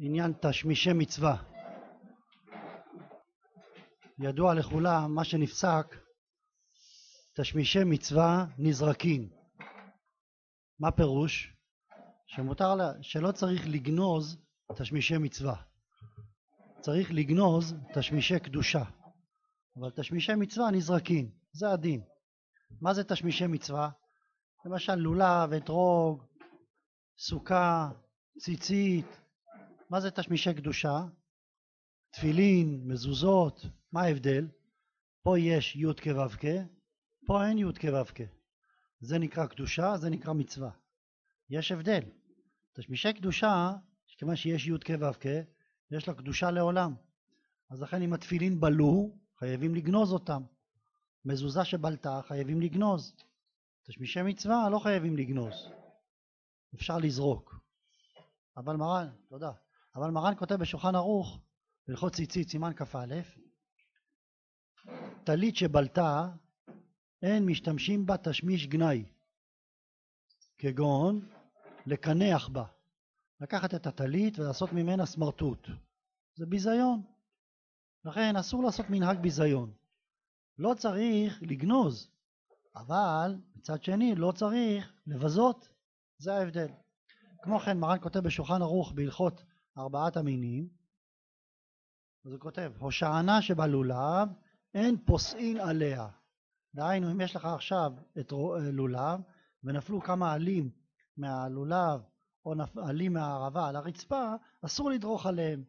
עניין תשמישי מצווה. ידוע לכולם מה שנפסק, תשמישי מצווה נזרקים. מה פירוש? שלא צריך לגנוז תשמישי מצווה, צריך לגנוז תשמישי קדושה, אבל תשמישי מצווה נזרקים, זה הדין. מה זה תשמישי מצווה? למשל לולב, אתרוג, סוכה, ציצית. מה זה תשמישי קדושה? תפילין, מזוזות. מה ההבדל? פה יש י' כו' כ', פה אין י' כו' כ'. זה נקרא קדושה, זה נקרא מצווה. יש הבדל. תשמישי קדושה, כיוון שיש י' כו' כ', יש לה קדושה לעולם. אז לכן אם התפילין בלו, חייבים לגנוז אותם. מזוזה שבלתה, חייבים לגנוז. תשמישי מצווה לא חייבים לגנוז. אפשר לזרוק. אבל מרן, תודה. אבל מרן כותב בשולחן ערוך, בהלכות ציצית, סימן כ"א, טלית שבלתה, אין משתמשים בה תשמיש גנאי, כגון לקנח בה. לקחת את הטלית ולעשות ממנה סמרטוט. זה ביזיון. לכן אסור לעשות מנהג ביזיון. לא צריך לגנוז, אבל מצד שני לא צריך לבזות. זה ההבדל. כמו כן מרן כותב בשולחן ערוך בהלכות ארבעת המינים, אז הוא כותב, הושענה שבלולב אין פוסעין עליה. דהיינו, אם יש לך עכשיו את לולב ונפלו כמה עלים מהלולב או עלים מהערבה על הרצפה, אסור לדרוך עליהם.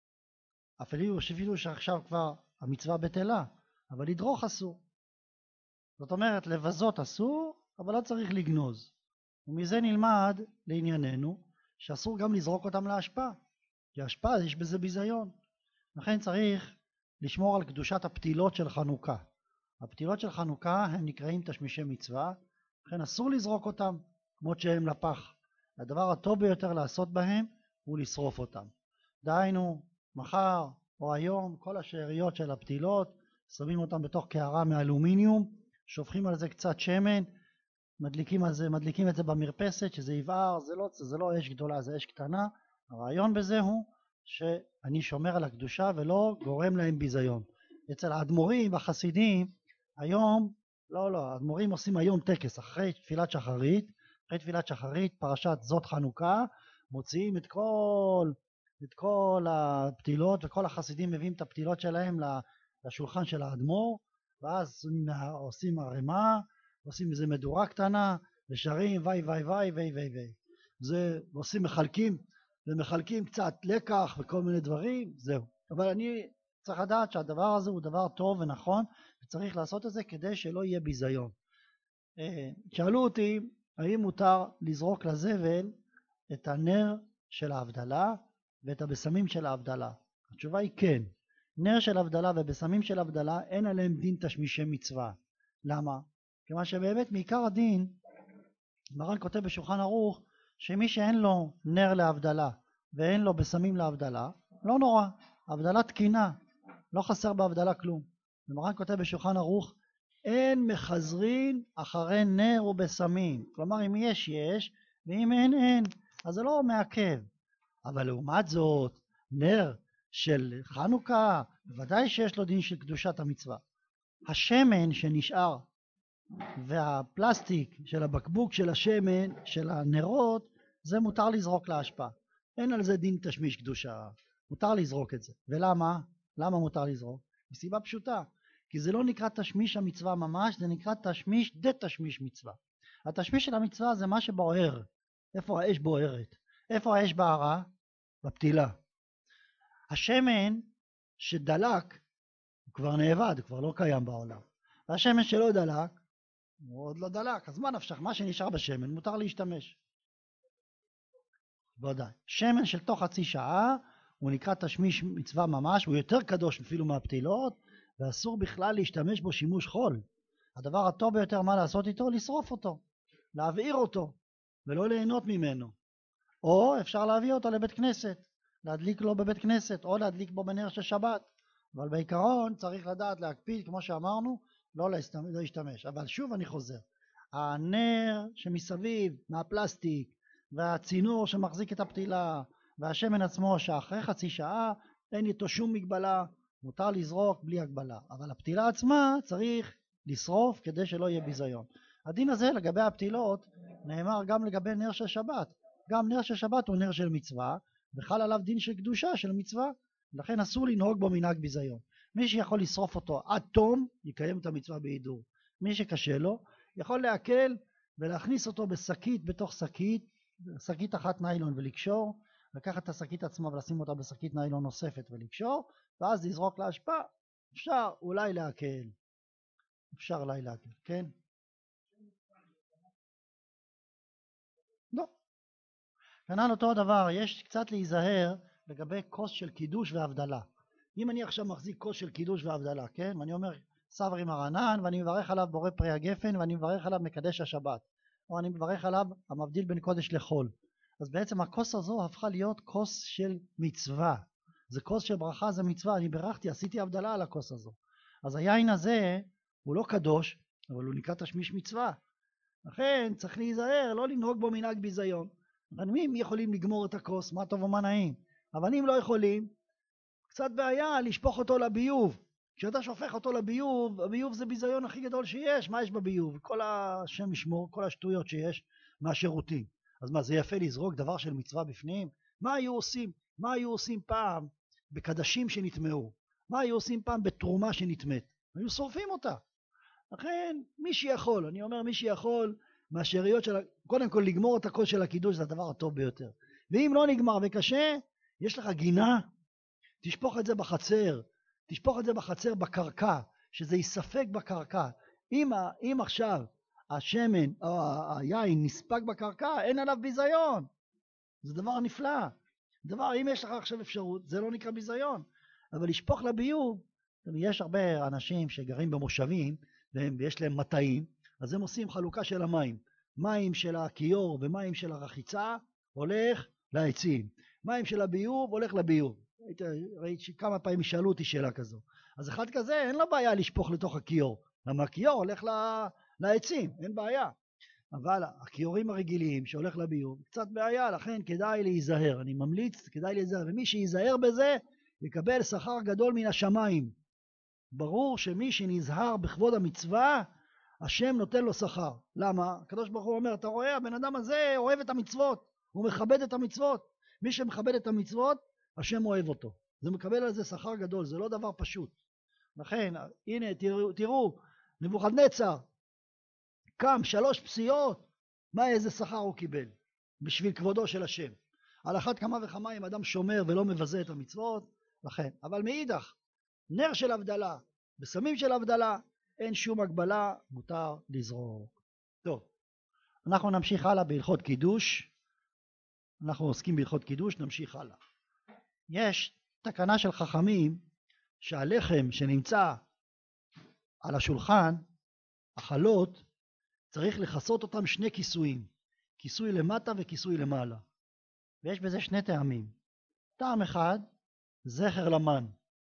אפילו שעכשיו כבר המצווה בטלה, אבל לדרוך אסור. זאת אומרת, לבזות אסור, אבל לא צריך לגנוז. ומזה נלמד לענייננו שאסור גם לזרוק אותם להשפעה, כי ההשפעה יש בזה ביזיון. לכן צריך לשמור על קדושת הפתילות של חנוכה. הפתילות של חנוכה הם נקראים תשמישי מצווה, לכן אסור לזרוק אותם כמות שהם לפח. הדבר הטוב ביותר לעשות בהם הוא לשרוף אותם. דהיינו, מחר או היום כל השאריות של הפתילות שמים אותם בתוך קערה מאלומיניום, שופכים על זה קצת שמן, מדליקים את זה במרפסת שזה יבער. זה לא אש גדולה, זה אש קטנה. הרעיון בזה הוא שאני שומר על הקדושה ולא גורם להם ביזיון. אצל האדמו"רים והחסידים היום, האדמו"רים עושים היום טקס אחרי תפילת שחרית, פרשת זאת חנוכה, מוציאים את כל הפתילות, וכל החסידים מביאים את הפתילות שלהם לשולחן של האדמו"ר, ואז עושים ערימה, עושים איזה מדורה קטנה ושרים וואי וואי וואי וואי וואי. זה עושים מחלקים קצת לקח וכל מיני דברים, זהו. אבל אני צריך לדעת שהדבר הזה הוא דבר טוב ונכון, וצריך לעשות את זה כדי שלא יהיה ביזיון. שאלו אותי האם מותר לזרוק לזבל את הנר של ההבדלה ואת הבשמים של ההבדלה. התשובה היא כן. נר של הבדלה ובשמים של הבדלה אין עליהם דין תשמישי מצווה. למה? כיוון שבאמת מעיקר הדין, מרן כותב בשולחן ערוך, שמי שאין לו נר להבדלה ואין לו בשמים להבדלה, לא נורא, הבדלה תקינה, לא חסר בהבדלה כלום. ומרן כותב בשולחן ערוך, אין מחזרין אחרי נר ובשמים. כלומר, אם יש, ואם אין, אז זה לא מעכב. אבל לעומת זאת, נר של חנוכה, בוודאי שיש לו דין של קדושת המצווה. השמן שנשאר והפלסטיק של הבקבוק של השמן, של הנרות, זה מותר לזרוק להשפעה. אין על זה דין תשמיש קדושה, מותר לזרוק את זה. ולמה? למה מותר לזרוק? מסיבה פשוטה, כי זה לא נקרא תשמיש המצווה ממש, זה נקרא תשמיש תשמיש מצווה. התשמיש של המצווה זה מה שבוער. איפה האש בוערת? איפה האש בערה? בפתילה. השמן שדלק הוא כבר נאבד, הוא כבר לא קיים בעולם. והשמן שלא דלק הוא עוד לא דלק, אז מה נפשך? מה שנשאר בשמן מותר להשתמש. בוודאי. שמן של תוך חצי שעה הוא נקרא תשמיש מצווה ממש, הוא יותר קדוש אפילו מהפתילות, ואסור בכלל להשתמש בו שימוש חול. הדבר הטוב ביותר מה לעשות איתו? לשרוף אותו, להבעיר אותו ולא ליהנות ממנו. או אפשר להביא אותו לבית כנסת, להדליק לו בבית כנסת או להדליק בו בנר של שבת. אבל בעיקרון צריך לדעת להקפיד, כמו שאמרנו, לא להשתמש. אבל שוב אני חוזר, הנר שמסביב מהפלסטיק והצינור שמחזיק את הפתילה והשמן עצמו שאחרי חצי שעה אין איתו שום מגבלה, מותר לזרוק בלי הגבלה, אבל הפתילה עצמה צריך לשרוף כדי שלא יהיה ביזיון. הדין הזה לגבי הפתילות נאמר גם לגבי נר של שבת. גם נר של שבת הוא נר של מצווה, וחל עליו דין של קדושה של מצווה, לכן אסור לנהוג בו מנהג ביזיון. מי שיכול לשרוף אותו עד תום יקיים את המצווה בהידור. מי שקשה לו יכול להקל ולהכניס אותו בשקית, בתוך שקית אחת ניילון ולקשור, לקחת את השקית עצמה ולשים אותה בשקית ניילון נוספת ולקשור, ואז לזרוק להשפעה. אפשר אולי להקל, כן? לא. כנ"ל אותו הדבר, יש קצת להיזהר לגבי כוס של קידוש והבדלה. אם אני עכשיו מחזיק כוס של קידוש והבדלה, כן? ואני אומר סברי מרנן, ואני מברך עליו בורא פרי הגפן, ואני מברך עליו מקדש השבת, או אני מברך עליו המבדיל בין קודש לחול. אז בעצם הכוס הזו הפכה להיות כוס של מצווה. זה כוס של ברכה, זה מצווה. אני ברכתי, עשיתי הבדלה על הכוס הזו. אז היין הזה הוא לא קדוש, אבל הוא נקרא תשמיש מצווה. לכן צריך להיזהר, לא לנהוג בו מנהג ביזיון. רנמים יכולים לגמור את הכוס, מה טוב ומה נעים. אבל אם לא יכולים, קצת בעיה לשפוך אותו לביוב. כשאתה שופך אותו לביוב, הביוב זה ביזיון הכי גדול שיש. מה יש בביוב? כל השם ישמור, כל השטויות שיש מהשירותים. אז מה, זה יפה לזרוק דבר של מצווה בפנים? מה היו עושים פעם בקדשים שנטמעו? מה היו עושים פעם בתרומה שנטמאת? היו שורפים אותה. לכן מי שיכול, אני אומר מי שיכול, מהשאריות של, קודם כל לגמור את הכוס של הקידוש זה הדבר הטוב ביותר. ואם לא נגמר וקשה, יש לך גינה, תשפוך את זה בחצר, תשפוך את זה בחצר בקרקע, שזה יספק בקרקע. אם עכשיו השמן או היין נספק בקרקע, אין עליו ביזיון. זה דבר נפלא. אם יש לך עכשיו אפשרות, זה לא נקרא ביזיון. אבל לשפוך לביוב, יש הרבה אנשים שגרים במושבים, ויש להם מטעים, אז הם עושים חלוקה של המים. מים של הכיור ומים של הרחיצה הולך לעצים. מים של הביוב הולך לביוב. ראיתי שכמה פעמים ישאלו אותי שאלה כזו. אז אחד כזה אין לו בעיה לשפוך לתוך הכיור. למה הכיור הולך לעצים, אין בעיה. אבל הכיורים הרגילים שהולך לביוב, קצת בעיה, לכן כדאי להיזהר. אני ממליץ, כדאי להיזהר. ומי שיזהר בזה, יקבל שכר גדול מן השמיים. ברור שמי שנזהר בכבוד המצווה, השם נותן לו שכר. למה? הקדוש ברוך הוא אומר, אתה רואה, הבן אדם הזה אוהב את המצוות, הוא מכבד את המצוות. מי שמכבד את המצוות, השם אוהב אותו. זה מקבל על זה שכר גדול, זה לא דבר פשוט. לכן, הנה, תראו, נבוכדנצר, קם 3 פסיעות, איזה שכר הוא קיבל? בשביל כבודו של השם. על אחת כמה וכמה אם אדם שומר ולא מבזה את המצוות, לכן. אבל מאידך, נר של הבדלה, בסמים של הבדלה, אין שום הגבלה, מותר לזרוק. טוב, אנחנו נמשיך הלאה בהלכות קידוש. אנחנו עוסקים בהלכות קידוש, נמשיך הלאה. יש תקנה של חכמים שהלחם שנמצא על השולחן, החלות, צריך לכסות אותם 2 כיסויים, כיסוי למטה וכיסוי למעלה. ויש בזה 2 טעמים. טעם אחד, זכר למן.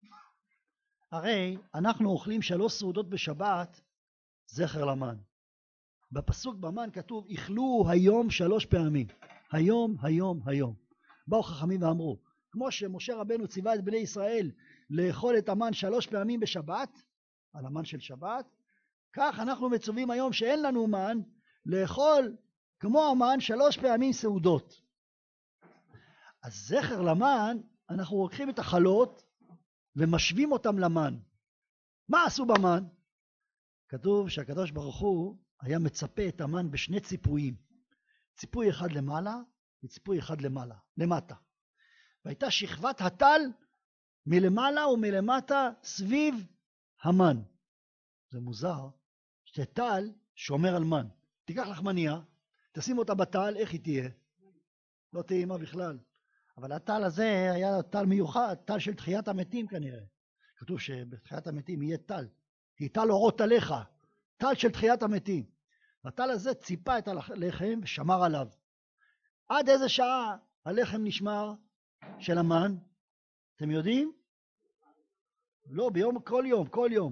הרי אנחנו אוכלים 3 סעודות בשבת, זכר למן. בפסוק במן כתוב, איכלו היום 3 פעמים. היום, היום, היום. באו חכמים ואמרו, כמו שמשה רבנו ציווה את בני ישראל לאכול את המן 3 פעמים בשבת, על המן של שבת, כך אנחנו מצווים היום שאין לנו מן, לאכול כמו המן 3 פעמים סעודות. אז זכר למן, אנחנו לוקחים את החלות ומשווים אותם למן. מה עשו במן? כתוב שהקדוש ברוך הוא היה מצפה את המן ב2 ציפויים. ציפוי אחד למעלה וציפוי אחד למטה. והייתה שכבת הטל מלמעלה ומלמטה סביב המן. זה מוזר שטל שומר על מן. תיקח לחמניה, תשים אותה בטל, איך היא תהיה? לא טעימה בכלל. אבל הטל הזה היה טל מיוחד, טל של תחיית המתים כנראה. כתוב שבתחיית המתים יהיה טל. תיטל אורות עליך, טל של תחיית המתים. הטל הזה ציפה את הלחם ושמר עליו. עד איזה שעה הלחם נשמר של המן? אתם יודעים? לא, כל יום.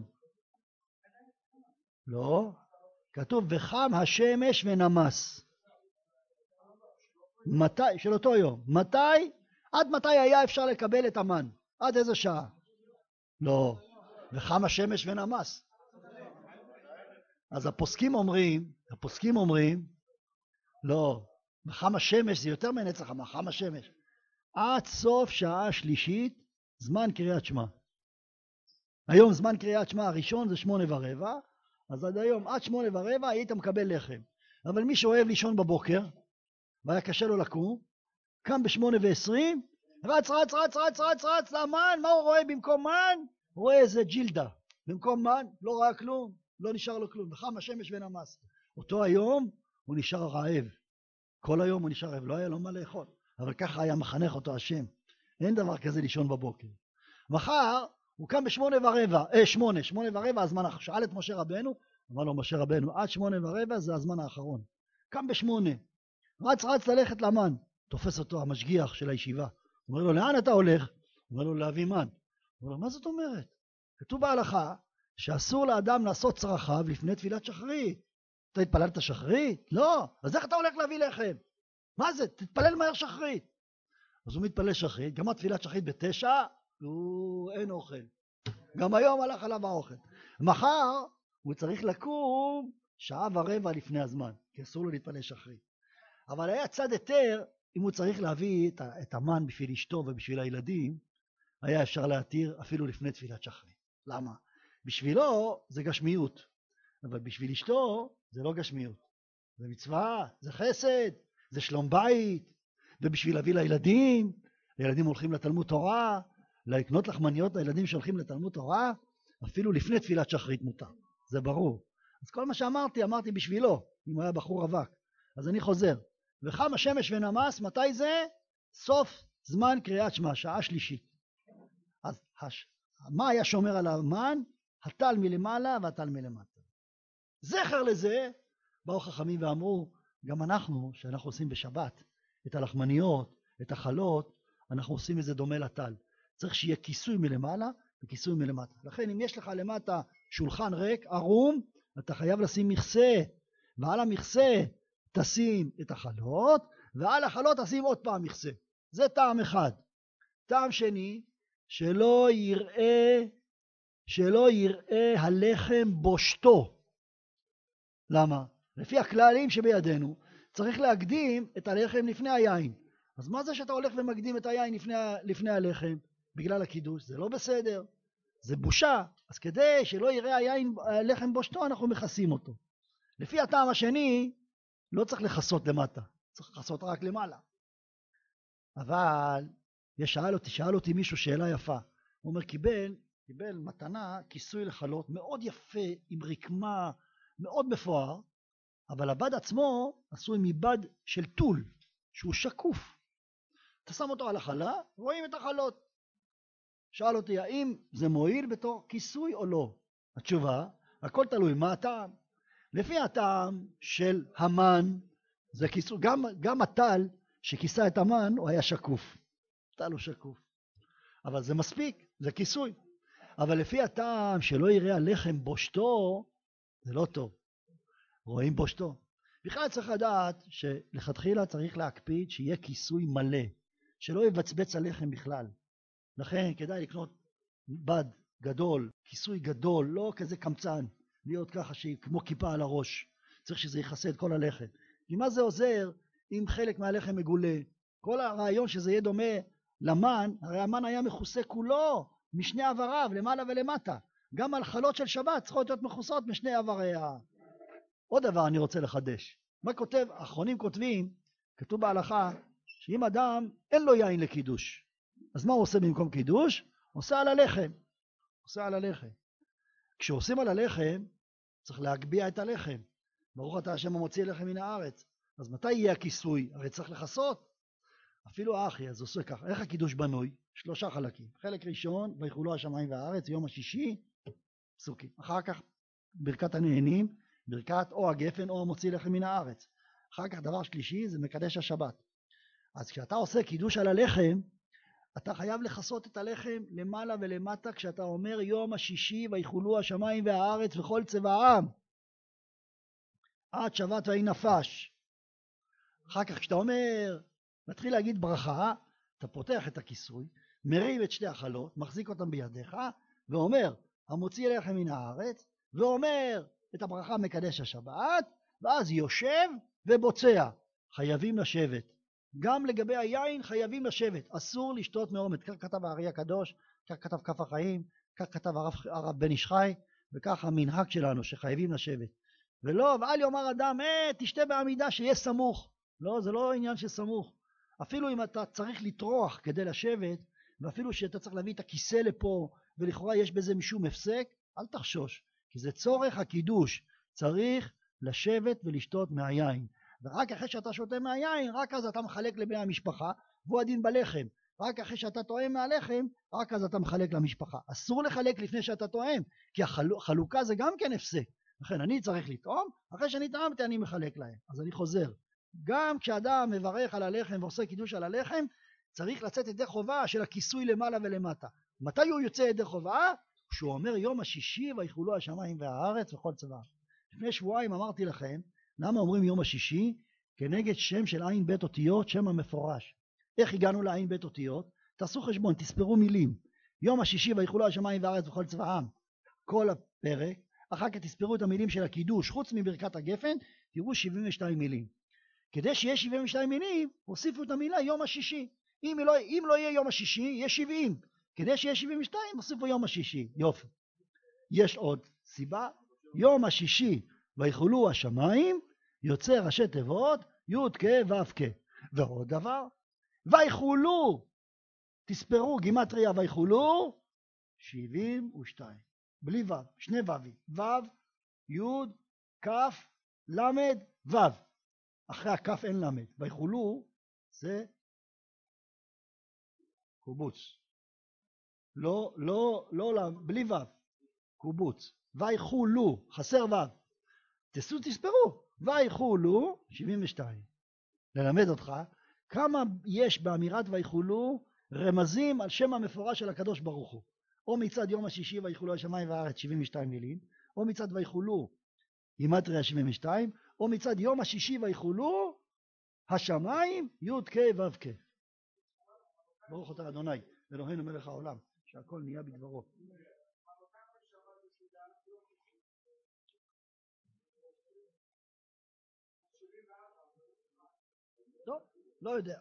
לא, כתוב וחם השמש ונמס. מתי? של אותו יום. מתי? עד מתי היה אפשר לקבל את המן? עד איזה שעה? לא. וחם השמש ונמס. אז הפוסקים אומרים, לא, וחם השמש זה יותר מנצח חמה, חם השמש. עד סוף שעה שלישית, זמן קריאת שמע. היום זמן קריאת שמע הראשון זה 8:15, אז עד היום עד 8:15 היית מקבל לחם. אבל מי שאוהב לישון בבוקר, והיה קשה לו לקום, קם ב8:20, רץ למן, מה הוא רואה במקום מן? הוא רואה איזה ג'ילדה. במקום מן, לא ראה כלום, לא נשאר לו כלום, וחם השמש ונמס. אותו היום הוא נשאר רעב. כל היום הוא נשאר רעב, לא היה לו מה לאכול. אבל ככה היה מחנך אותו השם. אין דבר כזה לישון בבוקר. מחר הוא קם ב8:15, 8:15 הזמן, שאל את משה רבנו, אמר לו משה רבנו, עד 8:15 זה הזמן האחרון. קם ב8, רץ ללכת למן, תופס אותו המשגיח של הישיבה, אומר לו, לאן אתה הולך? אומר לו, להביא מן. אומר לו, מה זאת אומרת? כתוב בהלכה שאסור לאדם לעשות צרכיו לפני תפילת שחרית. אתה התפללת שחרית? לא. אז איך אתה הולך להביא לחם? מה זה? תתפלל מהר שחרית. אז הוא מתפלל שחרית, גמר תפילת שחרית ב9, אין אוכל. גם היום הלך עליו האוכל. מחר הוא צריך לקום 1:15 לפני הזמן, כי אסור לו להתפלל שחרית. אבל היה צד היתר, אם הוא צריך להביא את המן בשביל אשתו ובשביל הילדים, היה אפשר להתיר אפילו לפני תפילת שחרית. למה? בשבילו זה גשמיות, אבל בשביל אשתו זה לא גשמיות. זה מצווה, זה חסד, זה שלום בית, ובשביל להביא לילדים, הילדים הולכים לתלמוד תורה, לקנות לחמניות לילדים שהולכים לתלמוד תורה, אפילו לפני תפילת שחרית מותר, זה ברור. אז כל מה שאמרתי, אמרתי בשבילו, אם הוא היה בחור רווק. אז אני חוזר, וחם השמש ונמס, מתי זה? סוף זמן קריאת שמע, שעה שלישית. אז מה היה שומר על המן? הטל מלמעלה והטל מלמטה. זכר לזה, באו חכמים ואמרו, גם אנחנו, שאנחנו עושים בשבת, את הלחמניות, את החלות, אנחנו עושים איזה דומה לטל. צריך שיהיה כיסוי מלמעלה וכיסוי מלמטה. לכן אם יש לך למטה שולחן ריק, ערום, אתה חייב לשים מכסה, ועל המכסה תשים את החלות, ועל החלות תשים עוד פעם מכסה. זה טעם אחד. טעם שני, שלא יראה הלחם בושתו. למה? לפי הכללים שבידינו, צריך להקדים את הלחם לפני היין. אז מה זה שאתה הולך ומקדים את היין לפני הלחם? בגלל הקידוש, זה לא בסדר, זה בושה. אז כדי שלא יראה הלחם בושתו, אנחנו מכסים אותו. לפי הטעם השני, לא צריך לכסות למטה, צריך לכסות רק למעלה. אבל שאל אותי מישהו שאלה יפה. הוא אומר, קיבל מתנה כיסוי לחלות מאוד יפה, עם רקמה מאוד מפואר, אבל הבד עצמו עשוי מבד של טול, שהוא שקוף. אתה שם אותו על החלה, רואים את החלות. שאל אותי, האם זה מועיל בתור כיסוי או לא? התשובה, הכל תלוי מה הטעם. לפי הטעם של המן, זה כיסוי, גם הטל שכיסה את המן, הוא היה שקוף. טל הוא שקוף. אבל זה מספיק, זה כיסוי. אבל לפי הטעם שלא יראה הלחם בושתו, זה לא טוב. רואים בושתו. בכלל צריך לדעת שלכתחילה צריך להקפיד שיהיה כיסוי מלא, שלא יבצבץ הלחם בכלל. לכן כדאי לקנות בד גדול, כיסוי גדול, לא כזה קמצן, להיות ככה כמו כיפה על הראש. צריך שזה יכסה את כל הלחם. כי מה זה עוזר אם חלק מהלחם מגולה? כל הרעיון שזה יהיה דומה למן, הרי המן היה מכוסה כולו משני עבריו, למעלה ולמטה. גם על חלות של שבת צריכות להיות מכוסות משני עבריה. עוד דבר אני רוצה לחדש. מה כותב? האחרונים כותבים, כתוב בהלכה, שאם אדם אין לו יין לקידוש, אז מה הוא עושה במקום קידוש? עושה על הלחם. עושה על הלחם. כשעושים על הלחם, צריך להגביע את הלחם. ברוך אתה השם המוציא לחם מן הארץ. אז מתי יהיה הכיסוי? הרי צריך לכסות. אפילו אחי, אז עושה ככה. איך הקידוש בנוי? 3 חלקים. חלק ראשון, ויחולו השמיים והארץ, יום השישי, פסוקים. אחר כך, ברכת הנהנים, ברכת או הגפן או המוציא לחם מן הארץ. אחר כך דבר שלישי, זה מקדש השבת. אז כשאתה עושה קידוש על הלחם, אתה חייב לכסות את הלחם למעלה ולמטה, כשאתה אומר יום השישי, ויחולו השמיים והארץ וכל צבאם, עד שבת ויהי נפש. אחר כך כשאתה אומר, מתחיל להגיד ברכה, אתה פותח את הכיסוי, מרים את שתי החלות, מחזיק אותם בידיך, ואומר, המוציא לחם מן הארץ, ואומר את הברכה מקדש השבת, ואז יושב ובוצע. חייבים לשבת. גם לגבי היין חייבים לשבת. אסור לשתות מעומד. כך כתב הארי הקדוש, כך כתב כף החיים, כך כתב הרב בן איש חי, וכך המנהג שלנו שחייבים לשבת. ולא, ואל יאמר אדם, תשתה בעמידה שיהיה סמוך. לא, זה לא עניין של סמוך. אפילו אם אתה צריך לטרוח כדי לשבת, ואפילו שאתה צריך להביא את הכיסא לפה, ולכאורה יש בזה משום הפסק, אל תחשוש, כי זה צורך הקידוש. צריך לשבת ולשתות מהיין. ורק אחרי שאתה שותה מהיין, רק אז אתה מחלק לבני המשפחה, והוא הדין בלחם. רק אחרי שאתה טועם מהלחם, רק אז אתה מחלק למשפחה. אסור לחלק לפני שאתה טועם, כי החלוקה זה גם כן הפסק. לכן אני צריך לטעום, אחרי שאני טעמתי אני מחלק להם. אז אני חוזר. גם כשאדם מברך על הלחם ועושה קידוש על הלחם, צריך לצאת ידי חובה של הכיסוי למעלה ולמטה. מתי הוא יוצא ידי חובה? כשהוא אומר יום השישי ויחולו השמיים והארץ וכל צבא. לפני שבועיים אמרתי לכם, למה אומרים יום השישי? כנגד שם של עין בית אותיות, שם המפורש. איך הגענו לעין בית אותיות? תעשו חשבון, תספרו מילים. יום השישי ויחולו השמיים והארץ וכל צבאם. כל הפרק, אחר כך תספרו את המילים של הקידוש, חוץ מברכת הגפן, תראו 72 מילים. כדי שיהיה 72 מילים, הוסיפו את המילה יום השישי. אם לא יהיה יום השישי, יהיה 70. כדי שיהיה 72, הוסיפו יום השישי. יופי. יש עוד סיבה. יום השישי ויחולו השמיים, יוצא ראשי תיבות, י' כ' ו' כ'. ועוד דבר, ויחולו, תספרו גימטריה ויחולו, 72. בלי ו', שני ו'ים. ו', י', כ', ל', ו'. אחרי הכף אין למד. ויחולו זה קובוץ. לא, בלי ו', קובוץ. ויחולו, חסר ו'. תספרו. ויחולו, 72. ללמד אותך כמה יש באמירת ויחולו רמזים על שם המפורש של הקדוש ברוך הוא. או מצד יום השישי ויחולו השמיים והארץ 72 מילים, או מצד ויחולו גימטריה 72, או מצד יום השישי ויחולו השמיים י' כ' ו' כ'. ברוך אתה אדוני אלוהינו מלך העולם שהכל נהיה בדברו. טוב, לא יודע.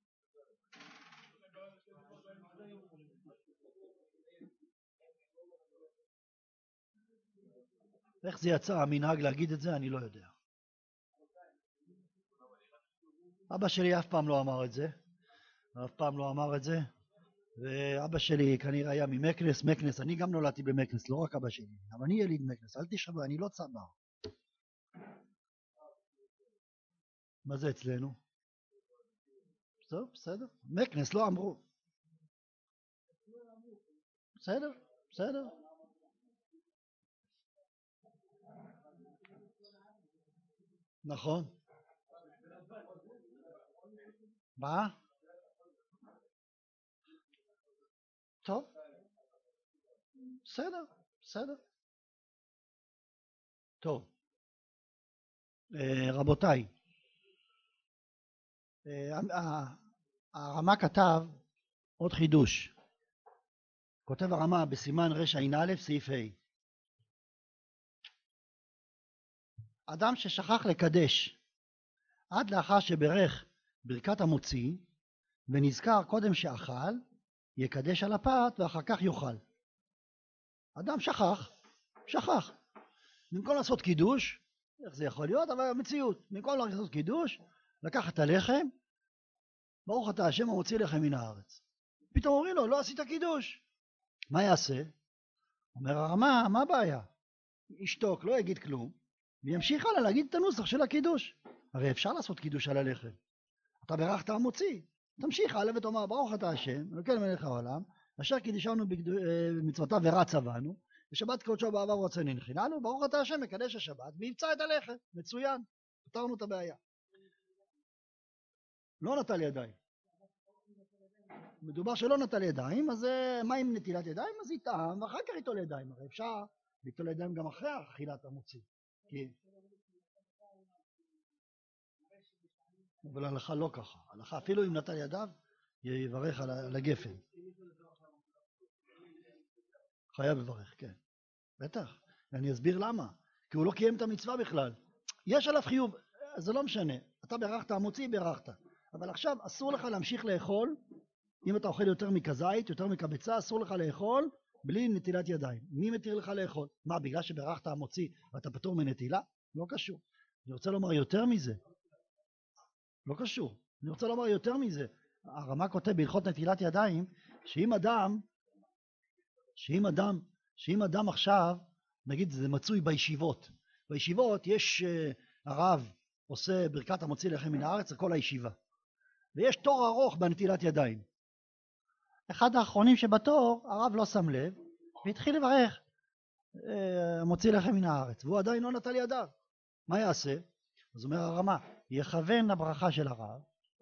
איך זה יצא המנהג להגיד את זה אני לא יודע. אבא שלי אף פעם לא אמר את זה. ואבא שלי כנראה היה ממקנס, אני גם נולדתי במקנס, לא רק אבא שלי, אבל אני יליד מקנס, אל תשאבו, אני לא צבר. מה זה אצלנו? טוב, בסדר, מקנס לא אמרו. בסדר. נכון. מה? טוב. בסדר. טוב. רבותיי, הרמ"א כתב עוד חידוש. כותב הרמ"א בסימן רע"א סעיף ה'. אדם ששכח לקדש עד לאחר שברך ברכת המוציא ונזכר קודם שאכל, יקדש על הפת ואחר כך יאכל. אדם שכח. במקום לעשות קידוש, איך זה יכול להיות? אבל המציאות, במקום לעשות קידוש, לקח את הלחם, ברוך אתה השם המוציא לחם מן הארץ. פתאום אומרים לו, לא עשית קידוש. מה יעשה? אומר הרמ"א, מה הבעיה? ישתוק, לא יגיד כלום, וימשיך הלאה להגיד את הנוסח של הקידוש. הרי אפשר לעשות קידוש על הלחם. אתה ברכת המוציא, תמשיך הלאה ותאמר, ברוך אתה השם, אלוקינו מלך העולם, אשר קידשנו במצוותיו ורע צוונו, ושבת קודשו בעבר ורצון הנחילנו, ברוך אתה השם מקדש השבת, ויבצע את הלחם. מצוין, פתרנו את הבעיה. לא נטל ידיים. מדובר שלא נטל ידיים, אז מה עם נטילת ידיים? אז יטעם, ואחר כך יטול ידיים. הרי אפשר ליטול ידיים גם אחרי אכילת המוציא. אבל הלכה לא ככה. הלכה אפילו אם נטל ידיו, יברך על הגפן. חייב לברך, כן. בטח. אני אסביר למה. כי הוא לא קיים את המצווה בכלל. יש עליו חיוב, זה לא משנה. אתה ברכת, המוציא ברכת. אבל עכשיו אסור לך להמשיך לאכול, אם אתה אוכל יותר מכזית, יותר מקבצה, אסור לך לאכול בלי נטילת ידיים. מי מתיר לך לאכול? מה, בגלל שברכת המוציא ואתה פטור מנטילה? לא קשור. אני רוצה לומר יותר מזה. לא קשור. אני רוצה לומר יותר מזה. הרמ"א כותב בהלכות נטילת ידיים, שאם אדם עכשיו, נגיד זה מצוי בישיבות. בישיבות יש הרב עושה ברכת המוציא לחם מן הארץ לכל הישיבה. ויש תור ארוך בנטילת ידיים. אחד האחרונים שבתור, הרב לא שם לב, והתחיל לברך מוציא לחם מן הארץ, והוא עדיין לא נטל ידיו. מה יעשה? אז אומר הרמ"א, יכוון לברכה של הרב,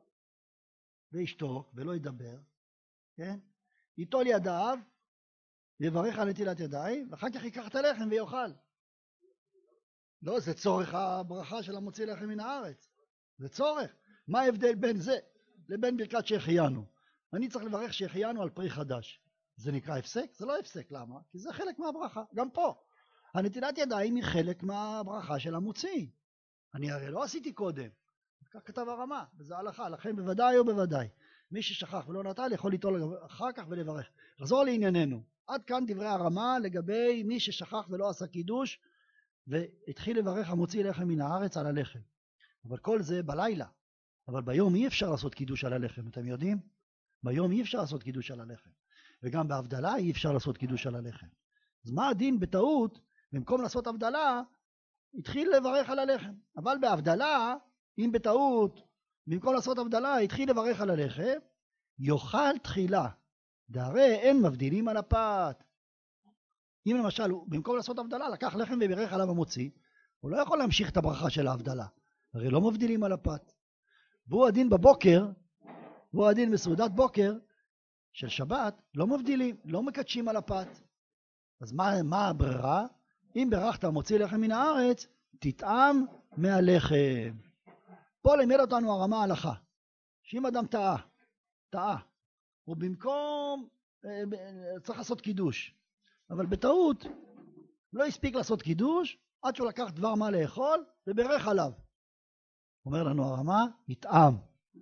וישתוק ולא ידבר, כן? ייטול ידיו, יברך על נטילת ידיים, ואחר כך ייקח את הלחם ויאכל. לא, זה צורך הברכה של המוציא לחם מן הארץ. זה צורך. מה ההבדל בין זה לבין ברכת שהחיינו? אני צריך לברך שהחיינו על פרי חדש. זה נקרא הפסק? זה לא הפסק. למה? כי זה חלק מהברכה. גם פה. הנטילת ידיים היא חלק מהברכה של המוציא. אני הרי לא עשיתי קודם. כך כתב הרמ"א, וזה הלכה. לכן בוודאי או בוודאי. מי ששכח ולא נטל יכול ליטול אחר כך ולברך. חזור לענייננו. עד כאן דברי הרמ"א לגבי מי ששכח ולא עשה קידוש והתחיל לברך המוציא לחם מן הארץ על הלחם. אבל כל זה בלילה. אבל ביום אי אפשר לעשות קידוש על הלחם, אתם יודעים? ביום אי אפשר לעשות קידוש על הלחם. וגם בהבדלה אי אפשר לעשות קידוש על הלחם. אז מה הדין בטעות, במקום לעשות הבדלה, התחיל לברך על הלחם. אבל בהבדלה, אם בטעות, במקום לעשות הבדלה, התחיל לברך על הלחם, יאכל תחילה. דהרי אין מבדילים על הפת. אם למשל, במקום לעשות הבדלה, לקח לחם וברך עליו המוציא, הוא לא יכול להמשיך את הברכה של ההבדלה. הרי לא מבדילים על הפת. והוא הדין בבוקר, והוא הדין בסעודת בוקר של שבת, לא מבדילים, לא מקדשים על הפת. אז מה הברירה? אם ברכת המוציא לחם מן הארץ, תטעם מהלחם. פה לימד אותנו הרמ"א הלכה, שאם אדם טעה, הוא במקום, צריך לעשות קידוש, אבל בטעות לא הספיק לעשות קידוש, עד שהוא לקח דבר מה לאכול, וברך עליו. אומר לנו הרמ"א, יטעם,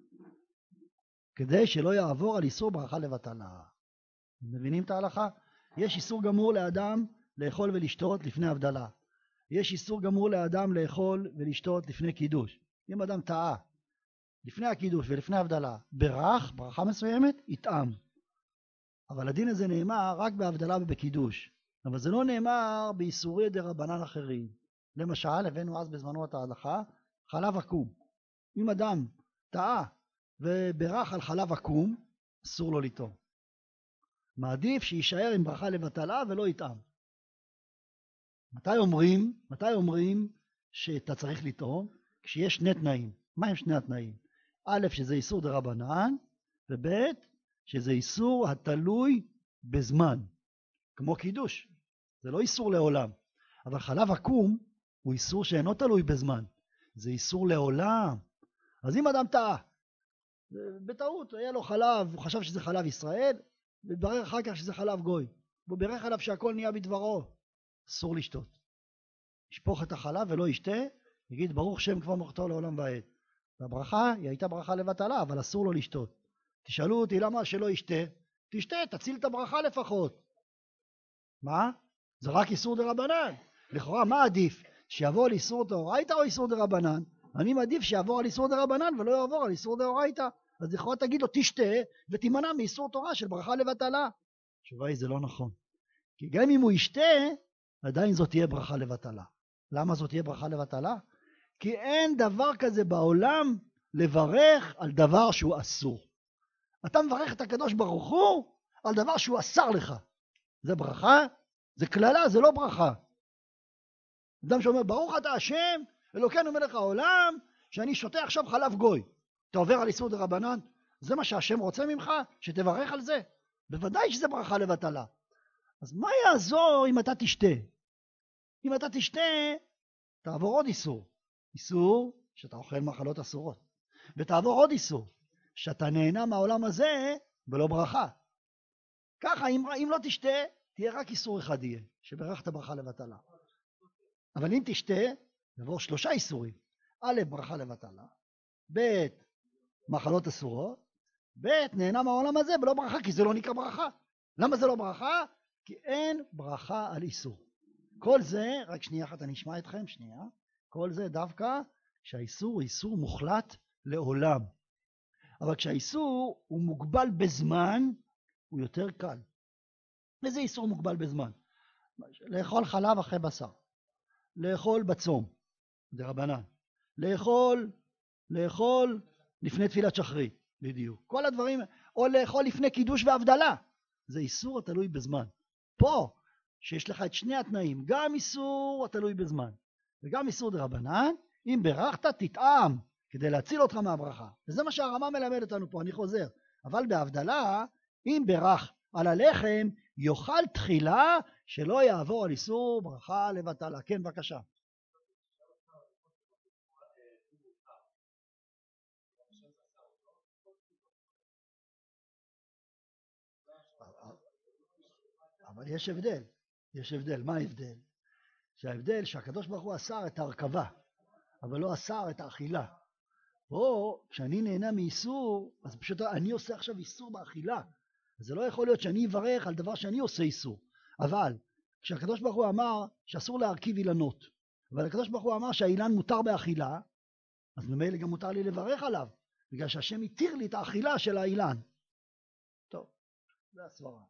כדי שלא יעבור על איסור ברכה לבטלה. מבינים את ההלכה? יש איסור גמור לאדם לאכול ולשתות לפני הבדלה. יש איסור גמור לאדם לאכול ולשתות לפני קידוש. אם אדם טעה לפני הקידוש ולפני הבדלה, ברך, ברכה מסוימת, יטעם. אבל הדין הזה נאמר רק בהבדלה ובקידוש. אבל זה לא נאמר באיסורי דרבנן אחרים. למשל, הבאנו אז בזמנו את ההלכה, חלב עקום. אם אדם טעה וברך על חלב עקום, אסור לו לטעום. מעדיף שישאר עם ברכה לבטלה ולא יטעם. מתי אומרים שאתה צריך לטעום? כשיש שני תנאים. מה הם שני התנאים? א', שזה איסור דרבנן, וב', שזה איסור התלוי בזמן. כמו קידוש. זה לא איסור לעולם. אבל חלב עקום הוא איסור שאינו תלוי בזמן. זה איסור לעולם. אז אם אדם טעה, בטעות, היה לו חלב, הוא חשב שזה חלב ישראל, וברך אחר כך שזה חלב גוי. הוא בירך עליו שהכל נהיה בדברו. אסור לשתות. ישפוך את החלב ולא ישתה, יגיד ברוך שם כבר מוכתו לעולם ועד. והברכה היא הייתה ברכה לבטלה, אבל אסור לו לשתות. תשאלו אותי למה שלא ישתה? תשתה, תציל את הברכה לפחות. מה? זה רק איסור דרבנן. לכאורה מה עדיף? שיעבור על איסור דאורייתא או איסור דרבנן? אני מעדיף שיעבור על איסור דרבנן ולא יעבור על איסור דאורייתא. אז לכאורה תגיד לו תשתה ותימנע מאיסור תורה של ברכה לבטלה. התשובה היא זה לא נכון. כי גם אם הוא ישתה, עדיין זאת תהיה ברכה לבטלה. למה זאת תהיה ברכה לבטלה? כי אין דבר כזה בעולם לברך על דבר שהוא אסור. אתה מברך את הקדוש ברוך הוא על דבר שהוא אסר לך. זה ברכה? זה כללה, זה לא ברכה. אדם שאומר ברוך אתה השם אלוקינו מלך העולם שאני שותה עכשיו חלב גוי. אתה עובר על איסור דרבנן? זה מה שהשם רוצה ממך? שתברך על זה? בוודאי שזה ברכה לבטלה. אז מה יעזור אם אתה תשתה? אם אתה תשתה, תעבור עוד איסור. איסור שאתה אוכל מאכלות אסורות. ותעבור עוד איסור. שאתה נהנה מהעולם הזה ולא ברכה. ככה, אם לא תשתה, תהיה רק איסור אחד יהיה, שברכת ברכה לבטלה. אבל אם תשתה, יבואו 3 איסורים. א', ברכה לבטלה, ב', מחלות אסורות, ב', נהנה מהעולם הזה ולא ברכה, כי זה לא נקרא ברכה. למה זה לא ברכה? כי אין ברכה על איסור. כל זה, רק שנייה אחת אני אשמע אתכם, שנייה, כל זה דווקא שהאיסור הוא איסור מוחלט לעולם. אבל כשהאיסור הוא מוגבל בזמן, הוא יותר קל. איזה איסור מוגבל בזמן? לאכול חלב אחרי בשר, לאכול בצום, זה רבנן, לאכול לפני תפילת שחרית, בדיוק. כל הדברים, או לאכול לפני קידוש והבדלה, זה איסור התלוי בזמן. פה, שיש לך את שני התנאים, גם איסור התלוי בזמן, וגם איסור דרבנן, אם ברכת תטעם, כדי להציל אותך מהברכה. וזה מה שהרמה מלמד אותנו פה, אני חוזר. אבל בהבדלה, אם ברך על הלחם, יאכל תחילה שלא יעבור על איסור ברכה לבטלה. כן, בבקשה. אבל יש הבדל. מה ההבדל? שההבדל שהקדוש ברוך הוא אסר את ההרכבה, אבל לא אסר את האכילה. פה, כשאני נהנה מאיסור, אז פשוט אני עושה עכשיו איסור באכילה. אז זה לא יכול להיות שאני אברך על דבר שאני עושה איסור. אבל כשהקדוש ברוך הוא אמר שאסור להרכיב אילנות, אבל הקדוש ברוך הוא אמר שהאילן מותר באכילה, אז ממילא גם מותר לי לברך עליו, בגלל שהשם התיר לי את האכילה של האילן. טוב, זה הסברה.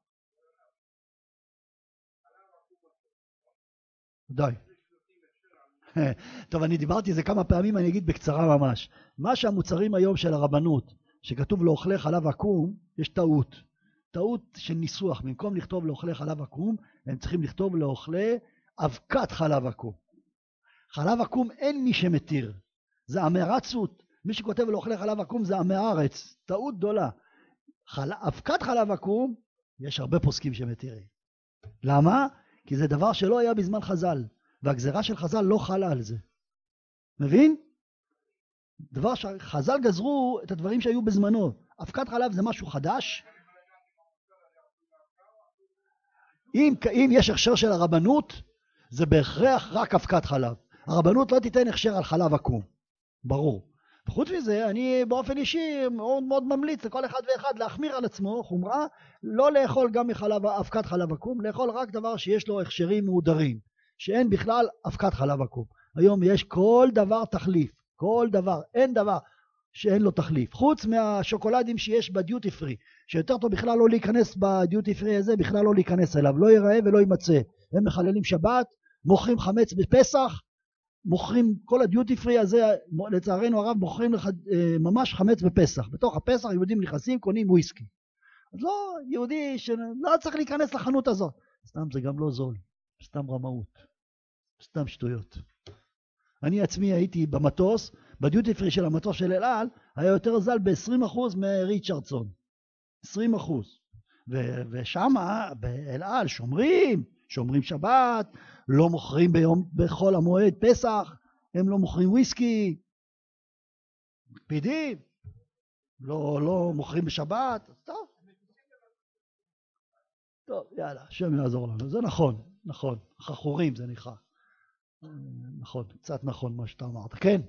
די. טוב, אני דיברתי זה כמה פעמים, אני אגיד בקצרה ממש. מה שהמוצרים היום של הרבנות, שכתוב לאוכלי חלב עקום, יש טעות של ניסוח. במקום לכתוב לאוכלי חלב עקום, הם צריכים לכתוב לאוכלי אבקת חלב עקום. חלב עקום אין מי שמתיר, זה המרצות. מי שכותב לאוכלי חלב עקום זה המארץ, טעות גדולה. אבקת חלב עקום, יש הרבה פוסקים שמתירים. למה? כי זה דבר שלא היה בזמן חז"ל, והגזרה של חז"ל לא חלה על זה. מבין? דבר שחז"ל גזרו את הדברים שהיו בזמנו. אבקת חלב זה משהו חדש. אם יש הכשר של הרבנות, זה בהכרח רק אבקת חלב. הרבנות לא תיתן הכשר על חלב עקום, ברור. וחוץ מזה, אני באופן אישי מאוד מאוד ממליץ לכל אחד ואחד להחמיר על עצמו חומרה, לא לאכול גם אבקת חלב עקום, לאכול רק דבר שיש לו הכשרים מהודרים, שאין בכלל אבקת חלב עקום. היום יש כל דבר תחליף, כל דבר, אין דבר שאין לו תחליף, חוץ מהשוקולדים שיש בדיוטי פרי, שיותר טוב בכלל לא להיכנס בדיוטי פרי הזה, בכלל לא להיכנס אליו, לא ייראה ולא יימצא. הם מחללים שבת, מוכרים חמץ בפסח, מוכרים כל הדיוטי פרי הזה, לצערנו הרב מוכרים ממש חמץ בפסח. בתוך הפסח יהודים נכנסים, קונים וויסקי. אז לא, יהודי שלא צריך להיכנס לחנות הזאת. סתם זה גם לא זול, סתם רמאות, סתם שטויות. אני עצמי הייתי במטוס, בדיוטי פרי של המטוס של אל על, היה יותר זל ב-20% מריצ'רדסון. 20%. ושם באל על שומרים שבת, לא מוכרים בחול המועד פסח, הם לא מוכרים וויסקי, מקפידים, לא מוכרים בשבת. טוב, יאללה, השם יעזור לנו. זה נכון, חכורים זה נקרא. נכון, קצת נכון מה שאתה אמרת. כן?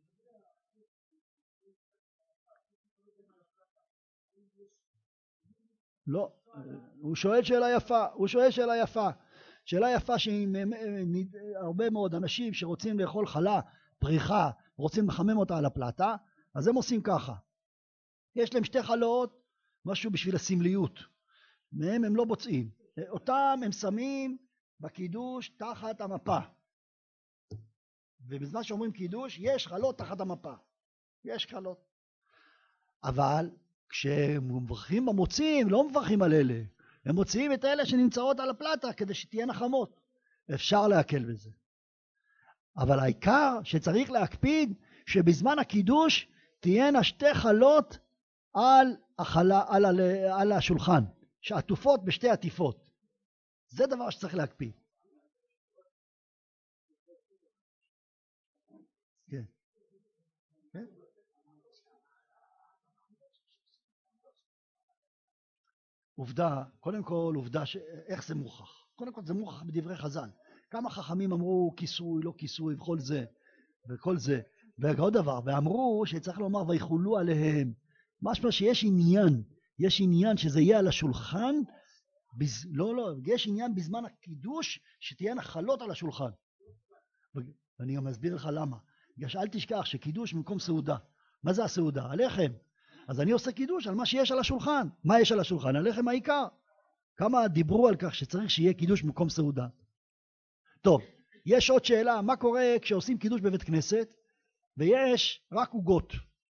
לא, הוא שואל שאלה יפה. שאלה יפה שהרבה מאוד אנשים שרוצים לאכול חלה, פריחה, רוצים לחמם אותה על הפלטה, אז הם עושים ככה. יש להם 2 חלות, משהו בשביל הסמליות. מהם הם לא בוצעים. אותם הם שמים בקידוש תחת המפה. ובזמן שאומרים קידוש, יש חלות תחת המפה. יש חלות. אבל כשמברכים במוצאים, לא מברכים על אלה. הם מוציאים את אלה שנמצאות על הפלטה כדי שתהיינה חמות. אפשר להקל בזה. אבל העיקר שצריך להקפיד שבזמן הקידוש תהיינה 2 חלות על השולחן, שעטופות ב2 עטיפות. זה דבר שצריך להקפיד. כן. כן? עובדה, קודם כל עובדה, איך זה מוכח? קודם כל זה מוכח בדברי חז"ל. כמה חכמים אמרו כיסוי, לא כיסוי, וכל זה. ועוד דבר, ואמרו שצריך לומר ויחולו עליהם. משמע שיש עניין, יש עניין שזה יהיה על השולחן, לא, יש עניין בזמן הקידוש שתהיה נחלות על השולחן. ואני גם אסביר לך למה. בגלל שאל תשכח שקידוש במקום סעודה. מה זה הסעודה? הלחם. אז אני עושה קידוש על מה שיש על השולחן. מה יש על השולחן? הלחם העיקר. כמה דיברו על כך שצריך שיהיה קידוש במקום סעודה. טוב, יש עוד שאלה, מה קורה כשעושים קידוש בבית כנסת ויש רק עוגות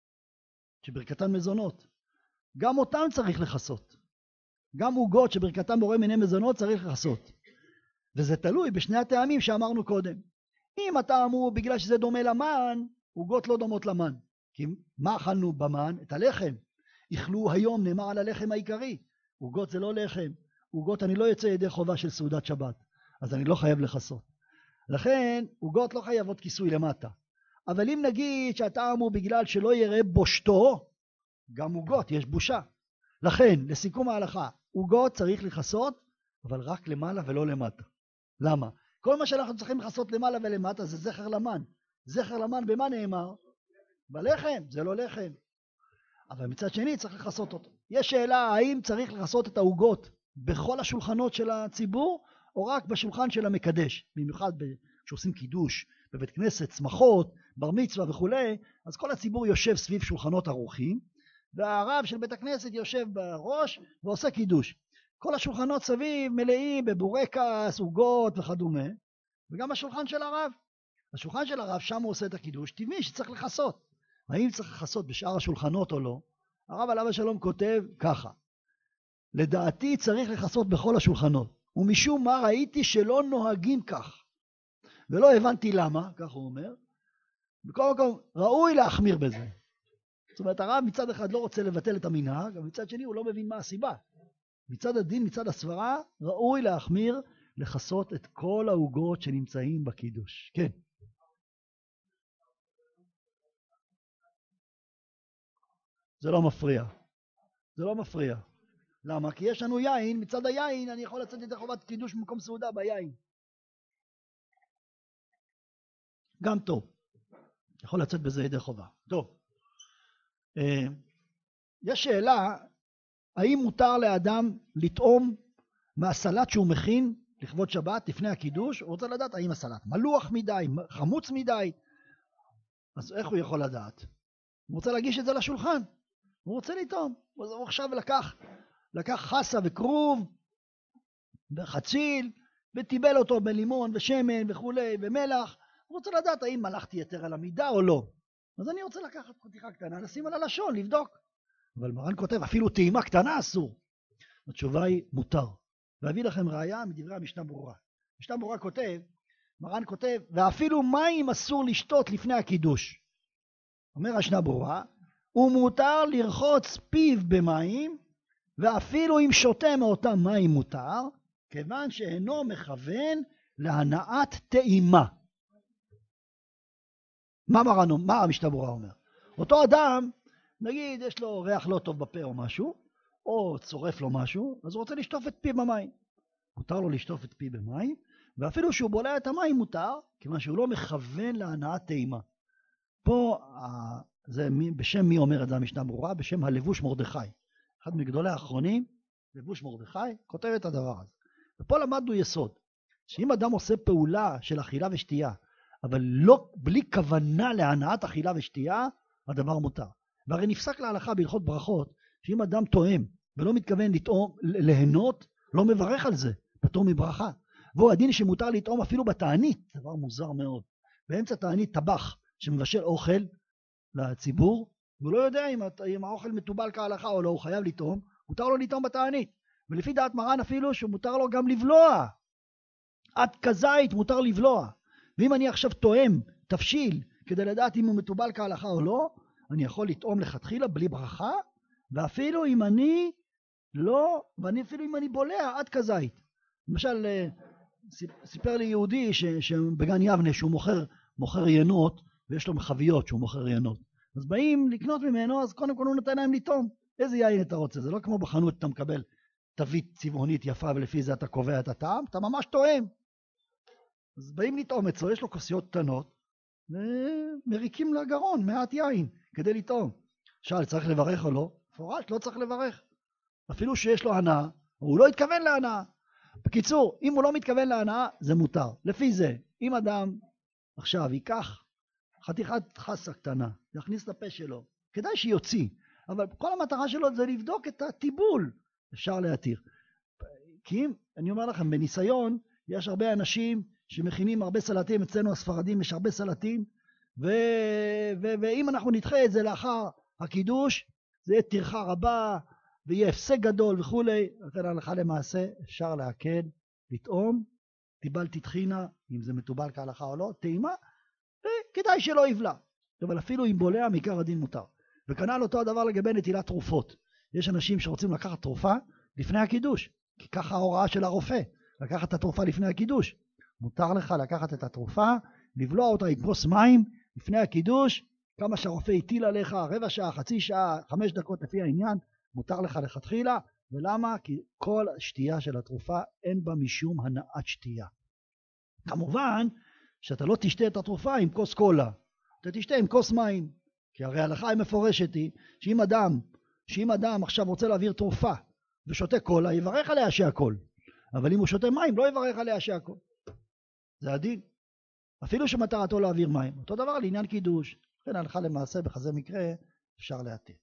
שברכתן מזונות? גם אותן צריך לחסות. גם עוגות שברכתן בורא מיני מזונות צריך לחסות. וזה תלוי בשני הטעמים שאמרנו קודם. אם אתה אמרו בגלל שזה דומה למן, עוגות לא דומות למן. כי מה אכלנו במן? את הלחם. אכלו היום, נאמר על הלחם העיקרי. עוגות זה לא לחם. עוגות אני לא יוצא ידי חובה של סעודת שבת. אז אני לא חייב לחסות. לכן עוגות לא חייבות כיסוי למטה. אבל אם נגיד שאתה אמרו בגלל שלא יראה בושתו, גם עוגות יש בושה. לכן לסיכום ההלכה, עוגות צריך לחסות, אבל רק למעלה ולא למטה. למה? כל מה שאנחנו צריכים לחסות למעלה ולמטה זה זכר למן. זכר למן במה נאמר? בלחם, זה לא לחם. אבל מצד שני צריך לחסות אותו. יש שאלה האם צריך לחסות את העוגות בכל השולחנות של הציבור, או רק בשולחן של המקדש. במיוחד שעושים קידוש בבית כנסת, שמחות, בר מצווה וכולי, אז כל הציבור יושב סביב שולחנות ערוכים, והרב של בית הכנסת יושב בראש ועושה קידוש. כל השולחנות סביב מלאים בבורקס, עוגות וכדומה, וגם השולחן של הרב. השולחן של הרב שם הוא עושה את הקידוש, טבעי שצריך לחסות. האם צריך לחסות בשאר השולחנות או לא? הרב עליו השלום כותב ככה, לדעתי צריך לחסות בכל השולחנות, ומשום מה ראיתי שלא נוהגים כך, ולא הבנתי למה, כך הוא אומר, בכל מקום ראוי להחמיר בזה. זאת אומרת הרב מצד אחד לא רוצה לבטל את המנהג, אבל מצד שני הוא לא מבין מה הסיבה. מצד הדין, מצד הסברה, ראוי להחמיר לחסות את כל העוגות שנמצאים בקידוש. כן. זה לא מפריע. זה לא מפריע. למה? כי יש לנו יין, מצד היין אני יכול לצאת את חובת קידוש במקום סעודה ביין. גם טוב. יכול לצאת בזה ידי חובה. טוב. יש שאלה, האם מותר לאדם לטעום מהסלט שהוא מכין לכבוד שבת לפני הקידוש? הוא רוצה לדעת האם הסלט מלוח מדי, חמוץ מדי. אז איך הוא יכול לדעת? הוא רוצה להגיש את זה לשולחן. הוא רוצה לטעום. הוא עכשיו לקח חסה וכרוב וחציל וטיבל אותו בלימון ושמן וכולי ומלח. הוא רוצה לדעת האם מלחתי יותר על המידה או לא. אז אני רוצה לקחת חתיכה קטנה, לשים על הלשון, לבדוק. אבל מרן כותב, אפילו טעימה קטנה אסור. התשובה היא מותר. ואביא לכם ראיה מדברי המשנה ברורה. המשנה ברורה כותב, מרן כותב, ואפילו מים אסור לשתות לפני הקידוש. אומר המשנה ברורה, ומותר לרחוץ פיו במים, ואפילו אם שותה מאותם מים מותר, כיוון שאינו מכוון להנאת טעימה. מה המשנה ברורה אומר? אותו אדם, נגיד יש לו ריח לא טוב בפה או משהו, או צורף לו משהו, אז הוא רוצה לשטוף את פיו במים. מותר לו לשטוף את פיו במים, ואפילו שהוא בולע את המים מותר, כיוון שהוא לא מכוון להנאת טעימה. פה, זה בשם מי אומר את זה המשנה ברורה? בשם הלבוש מרדכי. אחד מגדולי האחרונים, לבוש מרדכי, כותב את הדבר הזה. ופה למדנו יסוד, שאם אדם עושה פעולה של אכילה ושתייה, אבל לא, בלי כוונה להנאת אכילה ושתייה, הדבר מותר. והרי נפסק להלכה בהלכות ברכות, שאם אדם טועם ולא מתכוון לטעום, ליהנות, לא מברך על זה, פטור מברכה. והוא הדין שמותר לטעום אפילו בתענית, דבר מוזר מאוד. באמצע תענית טבח שמבשל אוכל לציבור, והוא לא יודע אם האוכל מטובל כהלכה או לא, הוא חייב לטעום, מותר לו לטעום בתענית. ולפי דעת מרן אפילו שמותר לו גם לבלוע. עד כזית מותר לבלוע. ואם אני עכשיו טועם, תבשיל, כדי לדעת אם הוא מטובל כהלכה או לא, אני יכול לטעום לכתחילה בלי ברכה, ואפילו אם אני לא, ואפילו אם אני בולע עד כזית. למשל, סיפר לי יהודי שבגן יבנה שהוא מוכר ינות, ויש לו חביות שהוא מוכר ינות. אז באים לקנות ממנו, אז קודם כל הוא נותן להם לטעום. איזה יין אתה רוצה? זה לא כמו בחנות אתה מקבל תווית צבעונית יפה ולפי זה אתה קובע את הטעם, אתה ממש טועם. אז באים לטעום אצלו, יש לו כוסיות קטנות, ומריקים לגרון מעט יין כדי לטעום. שאל, צריך לברך או לא? מפורש, לא צריך לברך. אפילו שיש לו הנאה, הוא לא התכוון להנאה. בקיצור, אם הוא לא מתכוון להנאה, זה מותר. לפי זה, אם אדם עכשיו ייקח חתיכת חסה קטנה, יכניס לפה שלו, כדאי שיוציא, אבל כל המטרה שלו זה לבדוק את הטיבול, אפשר להתיר. כי אם, אני אומר לכם, בניסיון, יש הרבה אנשים שמכינים הרבה סלטים, אצלנו הספרדים יש הרבה סלטים, ואם אנחנו נדחה את זה לאחר הקידוש, זה יהיה טרחה רבה, ויהיה הפסק גדול וכולי, לכן הלכה למעשה אפשר להקל, לטעום, טיבלתי טחינה, אם זה מטובל כהלכה או לא, טעימה, וכדאי שלא יבלע. אבל אפילו אם בולע, מעיקר הדין מותר. וכנ"ל אותו הדבר לגבי נטילת תרופות. יש אנשים שרוצים לקחת תרופה לפני הקידוש, כי ככה ההוראה של הרופא, לקחת את התרופה לפני הקידוש. מותר לך לקחת את התרופה, לבלוע אותה עם כוס מים לפני הקידוש, כמה שהרופא הטיל עליך, רבע שעה, חצי שעה, 5 דקות לפי העניין, מותר לך לכתחילה. ולמה? כי כל שתייה של התרופה אין בה משום הנאת שתייה. כמובן שאתה לא תשתה את התרופה עם כוס קולה, אתה תשתה עם כוס מים, כי הרי ההלכה היא מפורשת היא שאם אדם עכשיו רוצה להעביר תרופה ושותה קולה, יברך עליה שהכל, אבל אם הוא שותה מים לא יברך עליה שהכל. זה הדין, אפילו שמטרתו להעביר מים. אותו דבר לעניין קידוש, לכן ההלכה למעשה בכזה מקרה אפשר להתיר.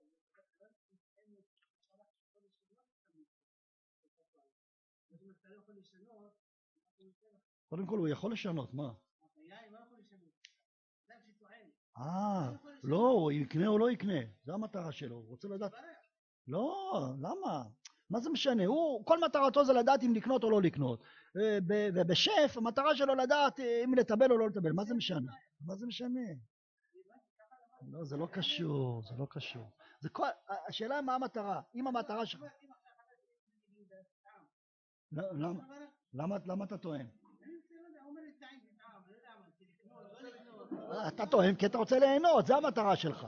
קודם כל הוא יכול לשנות, מה? לא, הוא יקנה או לא יקנה, זה המטרה שלו, הוא רוצה לדעת. לא, למה? מה זה משנה? כל מטרתו זה לדעת אם לקנות או לא לקנות. ובשף המטרה שלו לדעת אם לטבל או לא לטבל. מה זה משנה? מה זה משנה? לא, זה לא קשור, זה לא קשור. השאלה היא מה המטרה. אם המטרה שלך... למה אתה טועם? אתה טועם כי אתה רוצה ליהנות, זה המטרה שלך.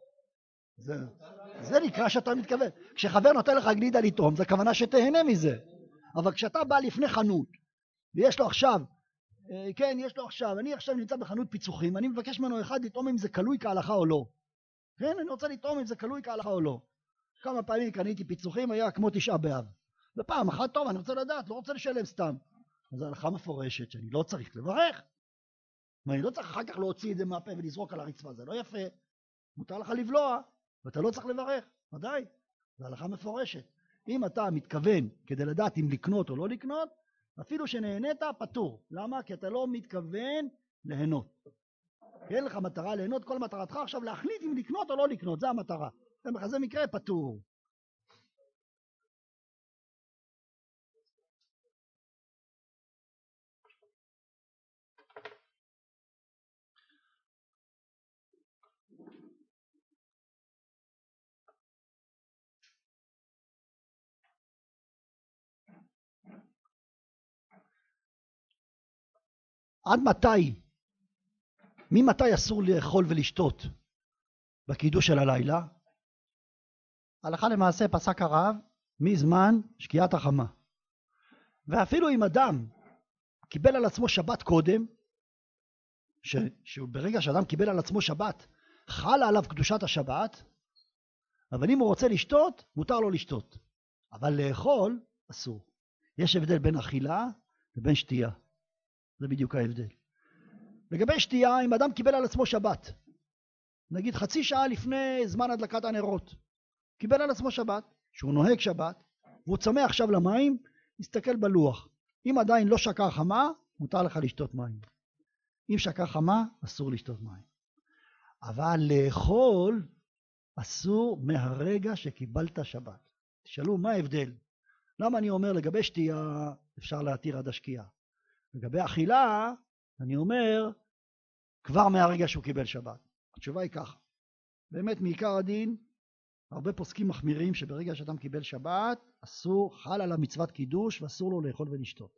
זה נקרא שאתה מתכוון. כשחבר נותן לך גלידה לטעום, זה כוונה שתהנה מזה. אבל כשאתה בא לפני חנות, ויש לו עכשיו, אני עכשיו נמצא בחנות פיצוחים, אני מבקש ממנו אחד לטעום אם זה קלוי כהלכה או לא. כן, אני רוצה לטעום אם זה קלוי כהלכה או לא. כמה פעמים קניתי פיצוחים, היה כמו 9 באב. ופעם אחת טוב, אני רוצה לדעת, לא רוצה לשלם סתם. אז ההלכה מפורשת שאני לא צריך לברך. ואני לא צריך אחר כך להוציא את זה מהפה ולזרוק על הרצפה, זה לא יפה. מותר לך לבלוע, ואתה לא צריך לברך, ודאי. זו הלכה מפורשת. אם אתה מתכוון כדי לדעת אם לקנות או לא לקנות, אפילו שנהנית, פטור. למה? כי אתה לא מתכוון ליהנות. אין לך מטרה ליהנות, כל מטרתך עכשיו להחליט אם לקנות או לא לקנות, זה המטרה. זה מקרה פטור. עד מתי? ממתי אסור לאכול ולשתות בקידוש של הלילה? הלכה למעשה פסק הרב מזמן שקיעת החמה. ואפילו אם אדם קיבל על עצמו שבת קודם, שברגע שאדם קיבל על עצמו שבת חלה עליו קדושת השבת, אבל אם הוא רוצה לשתות מותר לו לשתות, אבל לאכול אסור. יש הבדל בין אכילה לבין שתייה, זה בדיוק ההבדל. לגבי שתייה, אם אדם קיבל על עצמו שבת, נגיד חצי שעה לפני זמן הדלקת הנרות, קיבל על עצמו שבת, שהוא נוהג שבת, והוא צמא עכשיו למים, יסתכל בלוח. אם עדיין לא שקע חמה, מותר לך לשתות מים. אם שקע חמה, אסור לשתות מים. אבל לאכול אסור מהרגע שקיבלת שבת. תשאלו, מה ההבדל? למה אני אומר לגבי שתייה אפשר להתיר עד השקיעה? לגבי אכילה, אני אומר כבר מהרגע שהוא קיבל שבת. התשובה היא ככה. באמת מעיקר הדין, הרבה פוסקים מחמירים שברגע שאדם קיבל שבת, אסור, חל על המצוות קידוש ואסור לו לאכול ולשתות.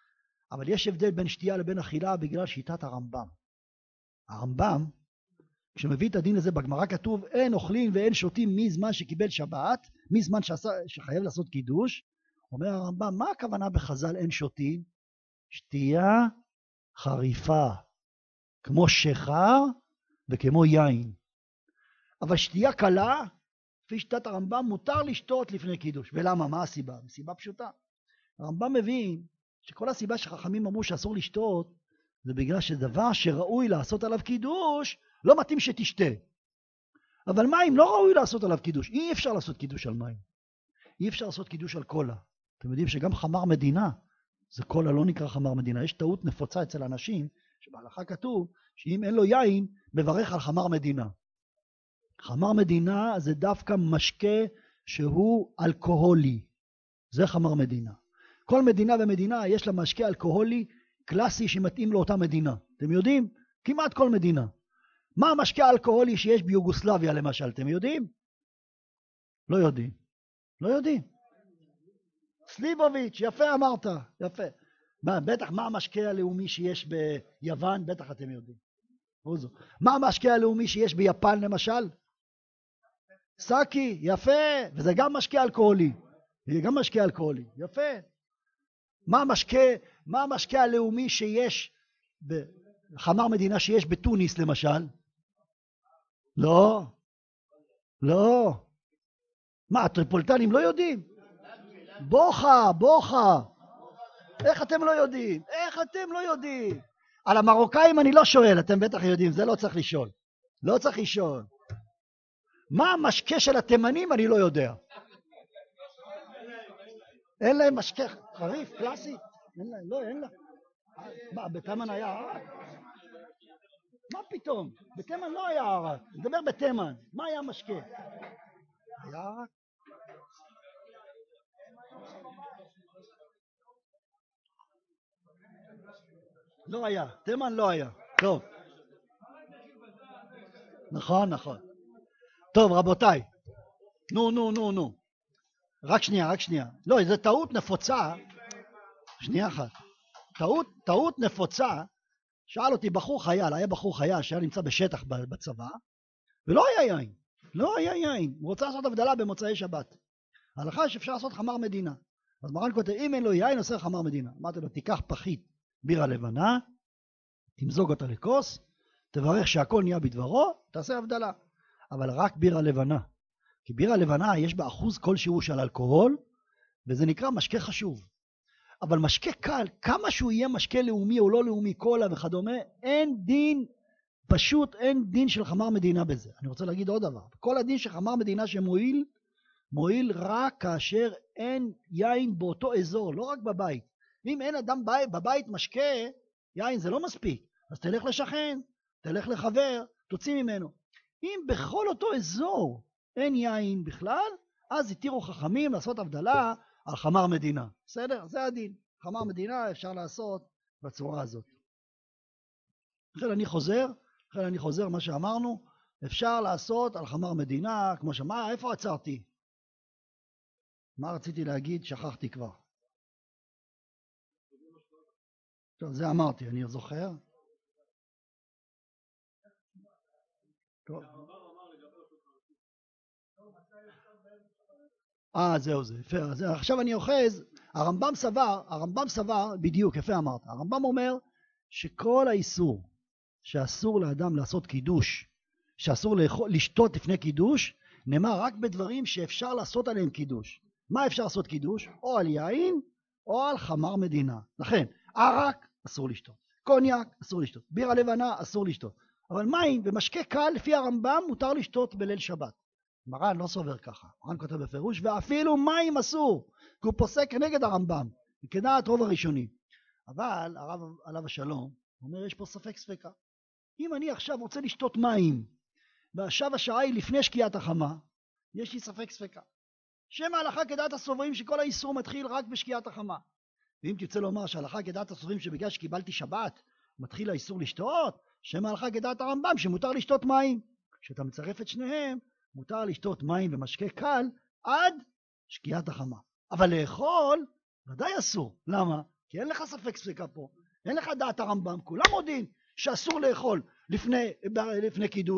אבל יש הבדל בין שתייה לבין אכילה בגלל שיטת הרמב"ם. הרמב"ם כשמביא את הדין הזה בגמרא כתוב אין אוכלים ואין שותים מזמן שקיבל שבת, מזמן שחייב לעשות קידוש. אומר הרמב"ם, מה הכוונה בחז"ל אין שותים? שתייה חריפה, כמו שחר וכמו יין. אבל שתייה קלה, לפי שיטת הרמב"ם, מותר לשתות לפני קידוש. ולמה? מה הסיבה? סיבה פשוטה. הרמב"ם מבין שכל הסיבה שחכמים אמרו שאסור לשתות, זה בגלל שדבר שראוי לעשות עליו קידוש, לא מתאים שתשתה. אבל מים לא ראוי לעשות עליו קידוש. אי אפשר לעשות קידוש על מים. אי אפשר לעשות קידוש על קולה. אתם יודעים שגם חמר מדינה, זה קולה לא נקרא חמר מדינה. יש טעות נפוצה אצל אנשים, שבהלכה כתוב, שאם אין לו יין, מברך על חמר מדינה. חמר מדינה זה דווקא משקה שהוא אלכוהולי. זה חמר מדינה. כל מדינה ומדינה יש לה משקה אלכוהולי קלאסי שמתאים לאותה מדינה. אתם יודעים? כמעט כל מדינה. מה המשקה האלכוהולי שיש ביוגוסלביה למשל? אתם יודעים? לא יודעים. לא יודעים. סליבוביץ', יפה אמרת. יפה. בטח מה המשקה הלאומי שיש ביוון? בטח אתם יודעים. מה המשקה הלאומי שיש ביפן למשל? סאקי, יפה. וזה גם משקה אלכוהולי. זה גם משקה אלכוהולי. יפה. מה המשקה הלאומי שיש בחמר מדינה שיש בתוניס למשל? לא. לא. מה, הטריפוליטנים לא יודעים? בוכה. איך אתם לא יודעים? איך אתם לא יודעים? על המרוקאים אני לא שואל, אתם בטח יודעים, זה לא צריך לשאול. לא צריך לשאול. מה המשקה של התימנים אני לא יודע. אין להם משקה חריף, קלאסי? אין להם, לא, אין להם. מה, בתימן היה ערק? מה פתאום? בתימן לא היה ערק. נדבר בתימן. מה היה משקה? היה ערק? לא היה. תימן לא היה. טוב. נכון. טוב, רבותיי. נו. רק שנייה. לא, זו טעות נפוצה. שנייה אחת. טעות נפוצה. שאל אותי היה בחור חייל שהיה נמצא בשטח בצבא, ולא היה יין. לא היה יין. הוא רוצה לעשות הבדלה במוצאי שבת. ההלכה שאפשר לעשות חמר מדינה. אז מרן כותב, אם אין לו יין, עושה חמר מדינה. אמרתי לו, תיקח פחית בירה לבנה, תמזוג אותה לכוס, תברך שהכל נהיה בדברו, תעשה הבדלה. אבל רק בירה לבנה. כי בירה לבנה יש בה אחוז כלשהו של אלכוהול, וזה נקרא משקה חשוב. אבל משקה קל, כמה שהוא יהיה משקה לאומי או לא לאומי, קולה וכדומה, פשוט אין דין של חמר מדינה בזה. אני רוצה להגיד עוד דבר. כל הדין של חמר מדינה שמועיל, מועיל רק כאשר אין יין באותו אזור, לא רק בבית. אם אין אדם בבית משקה, יין זה לא מספיק. אז תלך לשכן, תלך לחבר, תוציא ממנו. אם בכל אותו אזור אין יין בכלל, אז התירו חכמים לעשות הבדלה על חמר מדינה. בסדר? זה הדין. חמר מדינה אפשר לעשות בצורה הזאת. לכן אני חוזר מה שאמרנו, אפשר לעשות על חמר מדינה, כמו שמה, איפה עצרתי? מה רציתי להגיד? שכחתי כבר. טוב, זה אמרתי, אני זוכר. טוב. זהו זה, יפה. עכשיו אני אוחז, הרמב"ם סבר, בדיוק, יפה אמרת. הרמב"ם אומר שכל האיסור שאסור לאדם לעשות קידוש, שאסור לשתות לפני קידוש, נאמר רק בדברים שאפשר לעשות עליהם קידוש. מה אפשר לעשות קידוש? או על יין או על חמר מדינה. לכן, ערק אסור לשתות, קוניאק אסור לשתות, בירה לבנה אסור לשתות. אבל מים ומשקה קל לפי הרמב"ם מותר לשתות בליל שבת. מרן לא סובר ככה. מרן כותב בפירוש, ואפילו מים אסור, כי הוא פוסק נגד הרמב"ם, כדעת רוב הראשונים. אבל הרב עליו השלום אומר, יש פה ספק ספקה. אם אני עכשיו רוצה לשתות מים, ועכשיו השעה היא לפני שקיעת החמה, יש לי ספק ספקה. שם ההלכה כדעת הסוברים שכל האיסור מתחיל רק בשקיעת החמה. ואם תרצה לומר שההלכה כדעת הסוברים שבגלל שקיבלתי שבת, מתחיל האיסור לשתות, שם ההלכה כדעת הרמב"ם שמותר לשתות מים. כשאתה מצרף את שניהם, מותר לשתות מים ומשקה קל עד שקיעת החמה. אבל לאכול ודאי אסור. למה? כי אין לך ספק ספקה פה. אין לך דעת הרמב"ם. כולם מודים שאסור לאכול לפני קידוש.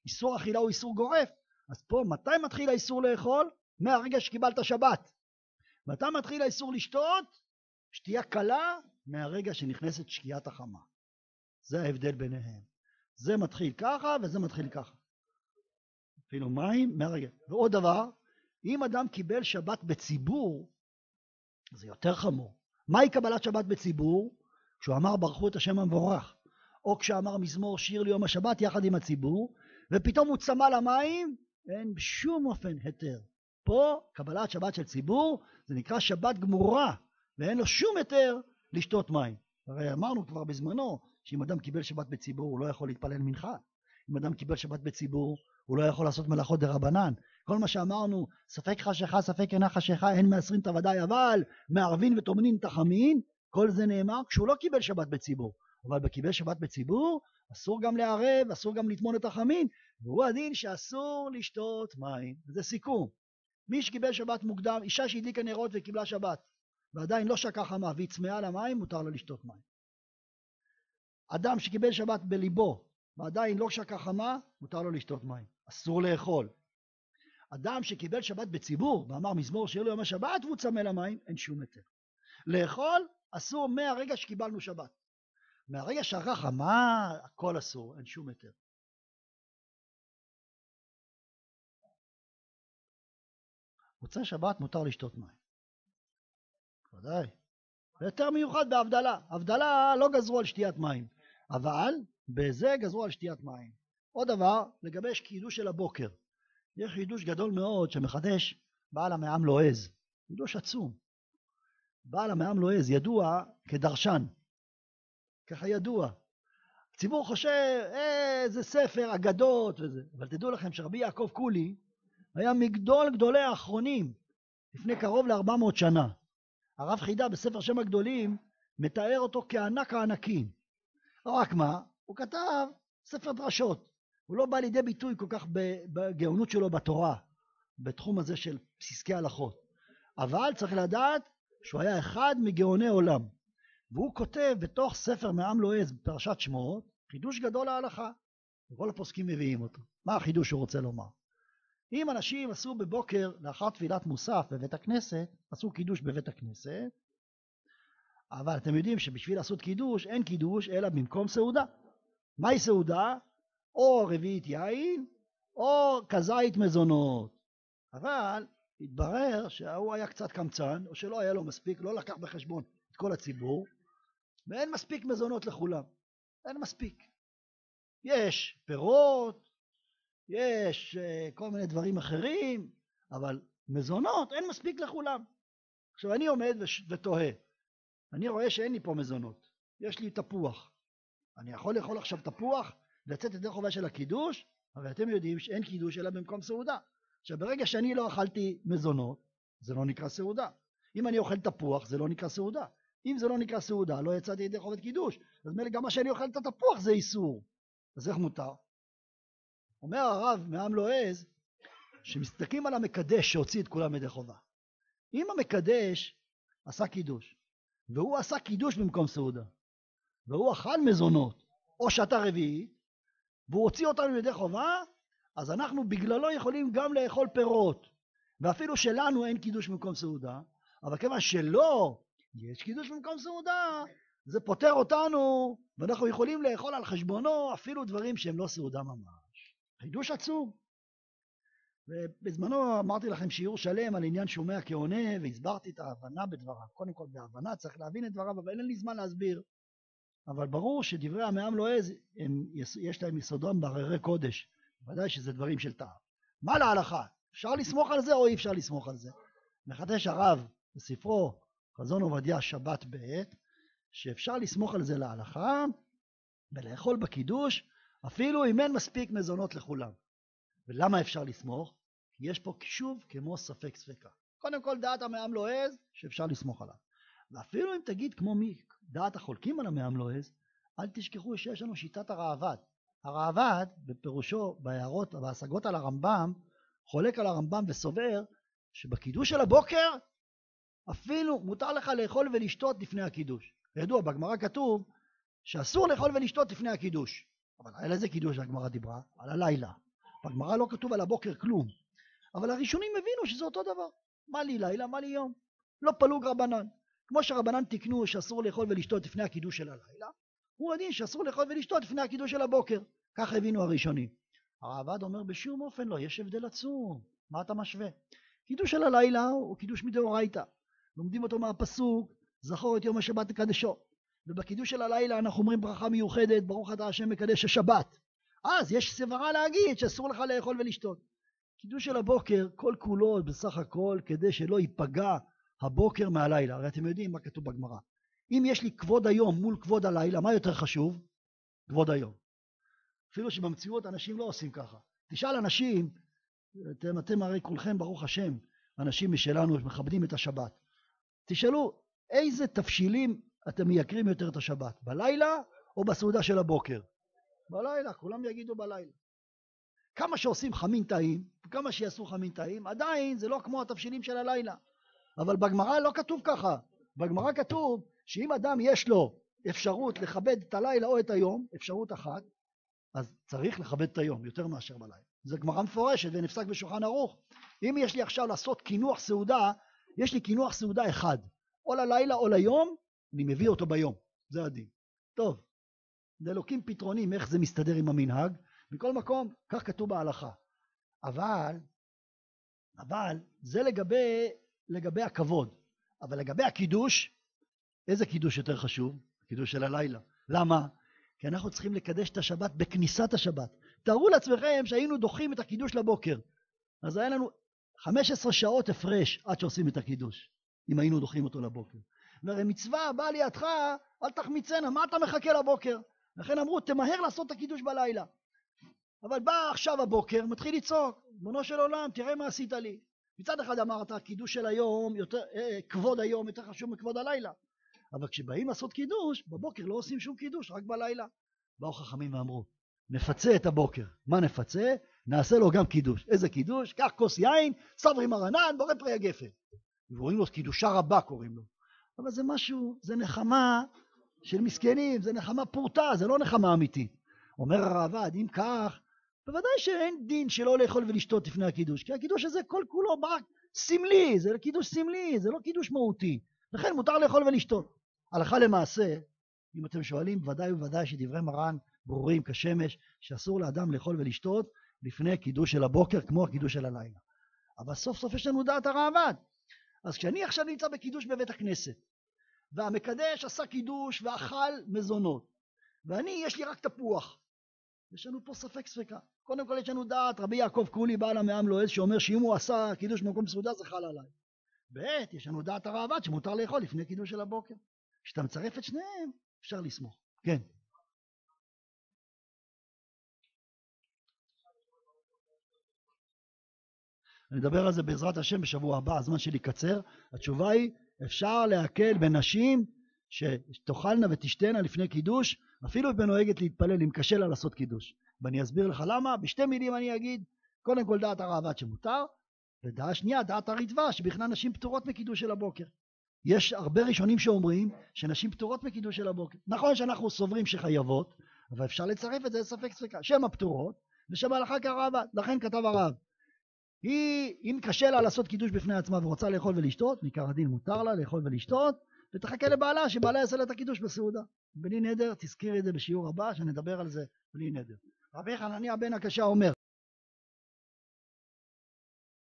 איסור אכילה הוא איסור גורף. אז פה מתי מתחיל האיסור לאכול? מהרגע שקיבלת שבת. מתי מתחיל האיסור לשתות? שתייה קלה מהרגע שנכנסת שקיעת החמה. זה ההבדל ביניהם. זה מתחיל ככה וזה מתחיל ככה. אפילו מים מהרגע. ועוד דבר, אם אדם קיבל שבת בציבור, זה יותר חמור. מהי קבלת שבת בציבור? כשהוא אמר ברכו את השם המבורך, או כשאמר מזמור שיר ליום השבת יחד עם הציבור, ופתאום הוא צמא למים, אין בשום אופן היתר. פה קבלת שבת של ציבור זה נקרא שבת גמורה, ואין לו שום היתר לשתות מים. הרי אמרנו כבר בזמנו שאם אדם קיבל שבת בציבור הוא לא יכול להתפלל מנחה. אם אדם קיבל שבת בציבור הוא לא יכול לעשות מלאכות דרבנן. כל מה שאמרנו, ספק חשיכה ספק אינה חשיכה, אין מעשרים את הוודאי, אבל מערבין וטומנים תחמין, כל זה נאמר כשהוא לא קיבל שבת בציבור. אבל בקיבל שבת בציבור אסור גם לערב, אסור גם לטמון את החמין, והוא הדין שאסור לשתות מים. זה סיכום. מי שקיבל שבת מוקדם, אישה שהדליקה נרות וקיבלה שבת ועדיין לא שקעה חמה והיא צמאה למים, מותר לה לשתות מים. אדם שקיבל שבת בליבו ועדיין לא שקעה חמה, מותר לו לשתות מים. אסור לאכול. אדם שקיבל שבת בציבור ואמר מזמור שיר ליום השבת והוא צמא למים, אין שום היתר. לאכול אסור מהרגע שקיבלנו שבת. מהרגע שערה חמה, הכל אסור, אין שום היתר. מוצאי שבת מותר לשתות מים. ודאי. ויותר מיוחד בהבדלה. הבדלה לא גזרו על שתיית מים, אבל בזה גזרו על שתיית מים. עוד דבר, לגבי קידוש של הבוקר. יש חידוש גדול מאוד שמחדש בעל המעם לועז. חידוש עצום. בעל המעם לועז ידוע כדרשן. ככה ידוע. הציבור חושב, זה ספר, אגדות וזה. אבל תדעו לכם שרבי יעקב קולי היה מגדול גדולי האחרונים לפני קרוב ל-400 שנה. הרב חידה בספר שם הגדולים מתאר אותו כענק הענקים. רק מה? הוא כתב ספר דרשות. הוא לא בא לידי ביטוי כל כך בגאונות שלו בתורה, בתחום הזה של פסקי הלכות. אבל צריך לדעת שהוא היה אחד מגאוני עולם. והוא כותב בתוך ספר מעם לועז בפרשת שמות, חידוש גדול להלכה. וכל הפוסקים מביאים אותו. מה החידוש שהוא רוצה לומר? אם אנשים עשו בבוקר לאחר תפילת מוסף בבית הכנסת, עשו קידוש בבית הכנסת, אבל אתם יודעים שבשביל לעשות קידוש אין קידוש אלא במקום סעודה. מהי סעודה? או רביעית יין או כזית מזונות. אבל התברר שהוא היה קצת קמצן, או שלא היה לו מספיק, לא לקח בחשבון את כל הציבור, ואין מספיק מזונות לכולם. אין מספיק. יש פירות, יש כל מיני דברים אחרים, אבל מזונות אין מספיק לכולם. עכשיו אני עומד ותוהה, אני רואה שאין לי פה מזונות, יש לי תפוח. אני יכול לאכול עכשיו תפוח, לצאת ידי חובה של הקידוש, אבל אתם יודעים שאין קידוש אלא במקום סעודה. עכשיו ברגע שאני לא אכלתי מזונות, זה לא נקרא סעודה. אם אני אוכל תפוח, זה לא נקרא סעודה. אם זה לא נקרא סעודה, לא יצאתי ידי חובת קידוש. אז מילא גם מה שאני אוכל את התפוח זה איסור. אז איך מותר? אומר הרב מעם לועז, שמסתכלים על המקדש שהוציא את כולם ידי חובה. אם המקדש עשה קידוש, והוא עשה קידוש במקום סעודה, והוא אכל מזונות, או שתה רביעית, והוא הוציא אותנו ידי חובה, אז אנחנו בגללו יכולים גם לאכול פירות. ואפילו שלנו אין קידוש במקום סעודה, אבל כיוון שלא יש קידוש במקום סעודה, זה פותר אותנו, ואנחנו יכולים לאכול על חשבונו אפילו דברים שהם לא סעודה ממש. חידוש עצום. ובזמנו אמרתי לכם שיעור שלם על עניין שומע כעונה, והסברתי את ההבנה בדבריו. קודם כל בהבנה צריך להבין את דבריו, אבל אין לי זמן להסביר. אבל ברור שדברי המעם לועז, יש להם יסודם בהררי קודש. ודאי שזה דברים של טעם. מה להלכה? אפשר לסמוך על זה או אי אפשר לסמוך על זה? מחדש הרב בספרו חזון עובדיה שבת ב' שאפשר לסמוך על זה להלכה ולאכול בקידוש אפילו אם אין מספיק מזונות לכולם. ולמה אפשר לסמוך? כי יש פה שוב כמו ספק ספקה. קודם כל דעת המעם לועז שאפשר לסמוך עליו. ואפילו אם תגיד כמו מי דעת החולקים על המעם לועז, אל תשכחו שיש לנו שיטת הרעב"ד. הרעב"ד בפירושו בהערות וההשגות על הרמב"ם חולק על הרמב"ם וסובר שבקידוש של הבוקר אפילו מותר לך לאכול ולשתות לפני הקידוש. ידוע בגמרא כתוב שאסור לאכול ולשתות לפני הקידוש, אבל על איזה קידוש הגמרא דיברה? על הלילה. בגמרא לא כתוב על הבוקר כלום. אבל הראשונים הבינו שזה אותו דבר. מה לי לילה, מה לי יום? לא פלוג רבנן. כמו שרבנן תקנו שאסור לאכול ולשתות לפני הקידוש של הלילה, הוא הדין שאסור לאכול ולשתות לפני הקידוש של הבוקר. כך הבינו הראשונים. הרעב"ד אומר בשום אופן לא, יש הבדל עצום. מה אתה משווה? קידוש של הלילה הוא קידוש מדאורייתא. לומדים אותו מהפסוק, זכור את יום השבת לקדשו. ובקידוש של הלילה אנחנו אומרים ברכה מיוחדת, ברוך אתה השם מקדש השבת. אז יש סברה להגיד שאסור לך לאכול ולשתות. קידוש של הבוקר כל כולו בסך הכל כדי שלא ייפגע הבוקר מהלילה. הרי אתם יודעים מה כתוב בגמרא. אם יש לי כבוד היום מול כבוד הלילה, מה יותר חשוב? כבוד היום. אפילו שבמציאות אנשים לא עושים ככה. תשאל אנשים, אתם הרי כולכם ברוך השם, אנשים משלנו מכבדים את השבת. תשאלו, איזה תבשילים אתם מייקרים יותר את השבת? בלילה או בסעודה של הבוקר? בלילה, כולם יגידו בלילה. כמה שעושים חמין טעים, כמה שיעשו חמין טעים, עדיין זה לא כמו התבשילים של הלילה. אבל בגמרא לא כתוב ככה. בגמרא כתוב שאם אדם יש לו אפשרות לכבד את הלילה או את היום, אפשרות אחת, אז צריך לכבד את היום יותר מאשר בלילה. זה גמרא מפורשת ונפסק בשולחן ערוך. אם יש לי עכשיו לעשות קינוח סעודה, יש לי קינוח סעודה אחד. או ללילה או ליום, אני מביא אותו ביום. זה הדין. טוב, לאלוקים פתרונים איך זה מסתדר עם המנהג. מכל מקום, כך כתוב בהלכה. אבל זה לגבי הכבוד. אבל לגבי הקידוש, איזה קידוש יותר חשוב? קידוש של הלילה. למה? כי אנחנו צריכים לקדש את השבת בכניסת השבת. תארו לעצמכם שהיינו דוחים את הקידוש לבוקר. אז היה לנו 15 שעות הפרש עד שעושים את הקידוש, אם היינו דוחים אותו לבוקר. והרי מצווה באה לידך, אל תחמיצנה, מה אתה מחכה לבוקר? לכן אמרו, תמהר לעשות את הקידוש בלילה. אבל בא עכשיו הבוקר, מתחיל לצעוק, בונו של עולם, תראה מה עשית לי. מצד אחד אמרת, קידוש של היום, כבוד היום יותר חשוב מכבוד הלילה. אבל כשבאים לעשות קידוש, בבוקר לא עושים שום קידוש, רק בלילה. באו חכמים ואמרו, נפצה את הבוקר. מה נפצה? נעשה לו גם קידוש. איזה קידוש? קח כוס יין, סברי מרנן, בורא פרי הגפן. ורואים לו קידושה רבה קוראים לו. אבל זה משהו, זה נחמה של מסכנים, זה נחמה פורטה, זה לא נחמה אמיתית. אומר הרעב"ד, אם כך, בוודאי שאין דין שלא לאכול ולשתות לפני הקידוש, כי הקידוש הזה כל כולו רק סמלי, זה קידוש סמלי, זה לא קידוש מהותי. לכן מותר לאכול ולשתות. הלכה למעשה, אם אתם שואלים, ודאי וודאי שדברי מרן ברורים כשמש, שאסור לאדם לאכול ולשתות לפני קידוש של הבוקר, כמו הקידוש של הלילה. אבל סוף סוף יש לנו דעת הרעב"ד. אז כשאני עכשיו נמצא בקידוש בבית הכנסת, והמקדש עשה קידוש ואכל מזונות, ואני, יש לי רק תפוח, יש לנו פה ספק ספקה. קודם כל יש לנו דעת, רבי יעקב קולי בעל המעם לועז, שאומר שאם הוא עשה קידוש במקום סעודה זה חל עליי. בעת, יש לנו דעת הרעב"ד שמותר לאכול לפני קידוש של הבוקר. כשאתה מצרף את שניהם, אפשר לסמוך. כן. אני אדבר על זה בעזרת השם בשבוע הבא, הזמן שלי קצר. התשובה היא, אפשר להקל בנשים שתאכלנה ותשתנה לפני קידוש, אפילו אם נוהגת להתפלל, אם קשה לה לעשות קידוש. ואני אסביר לך למה. בשתי מילים אני אגיד, קודם כל דעת הרעב"ד שמותר, ודעה שנייה, דעת הריטב"א, שבכלל נשים פטורות מקידוש של הבוקר. יש הרבה ראשונים שאומרים שנשים פטורות מקידוש של הבוקר. נכון שאנחנו סוברים שחייבות, אבל אפשר לצרף את זה לספק ספקה. שם הפטורות ושם ההלכה כרעב"ד. לכן כתב הרב, אם קשה לה לעשות קידוש בפני עצמה ורוצה לאכול ולשתות, מעיקר הדין מותר לה לאכול ולשתות, ותחכה לבעלה שבעלה יעשה לה את הקידוש בסעודה. בלי נדר, תזכירי את זה בשיעור הבא שנדבר על זה בלי נדר. רבי חנניה בן הקשה אומר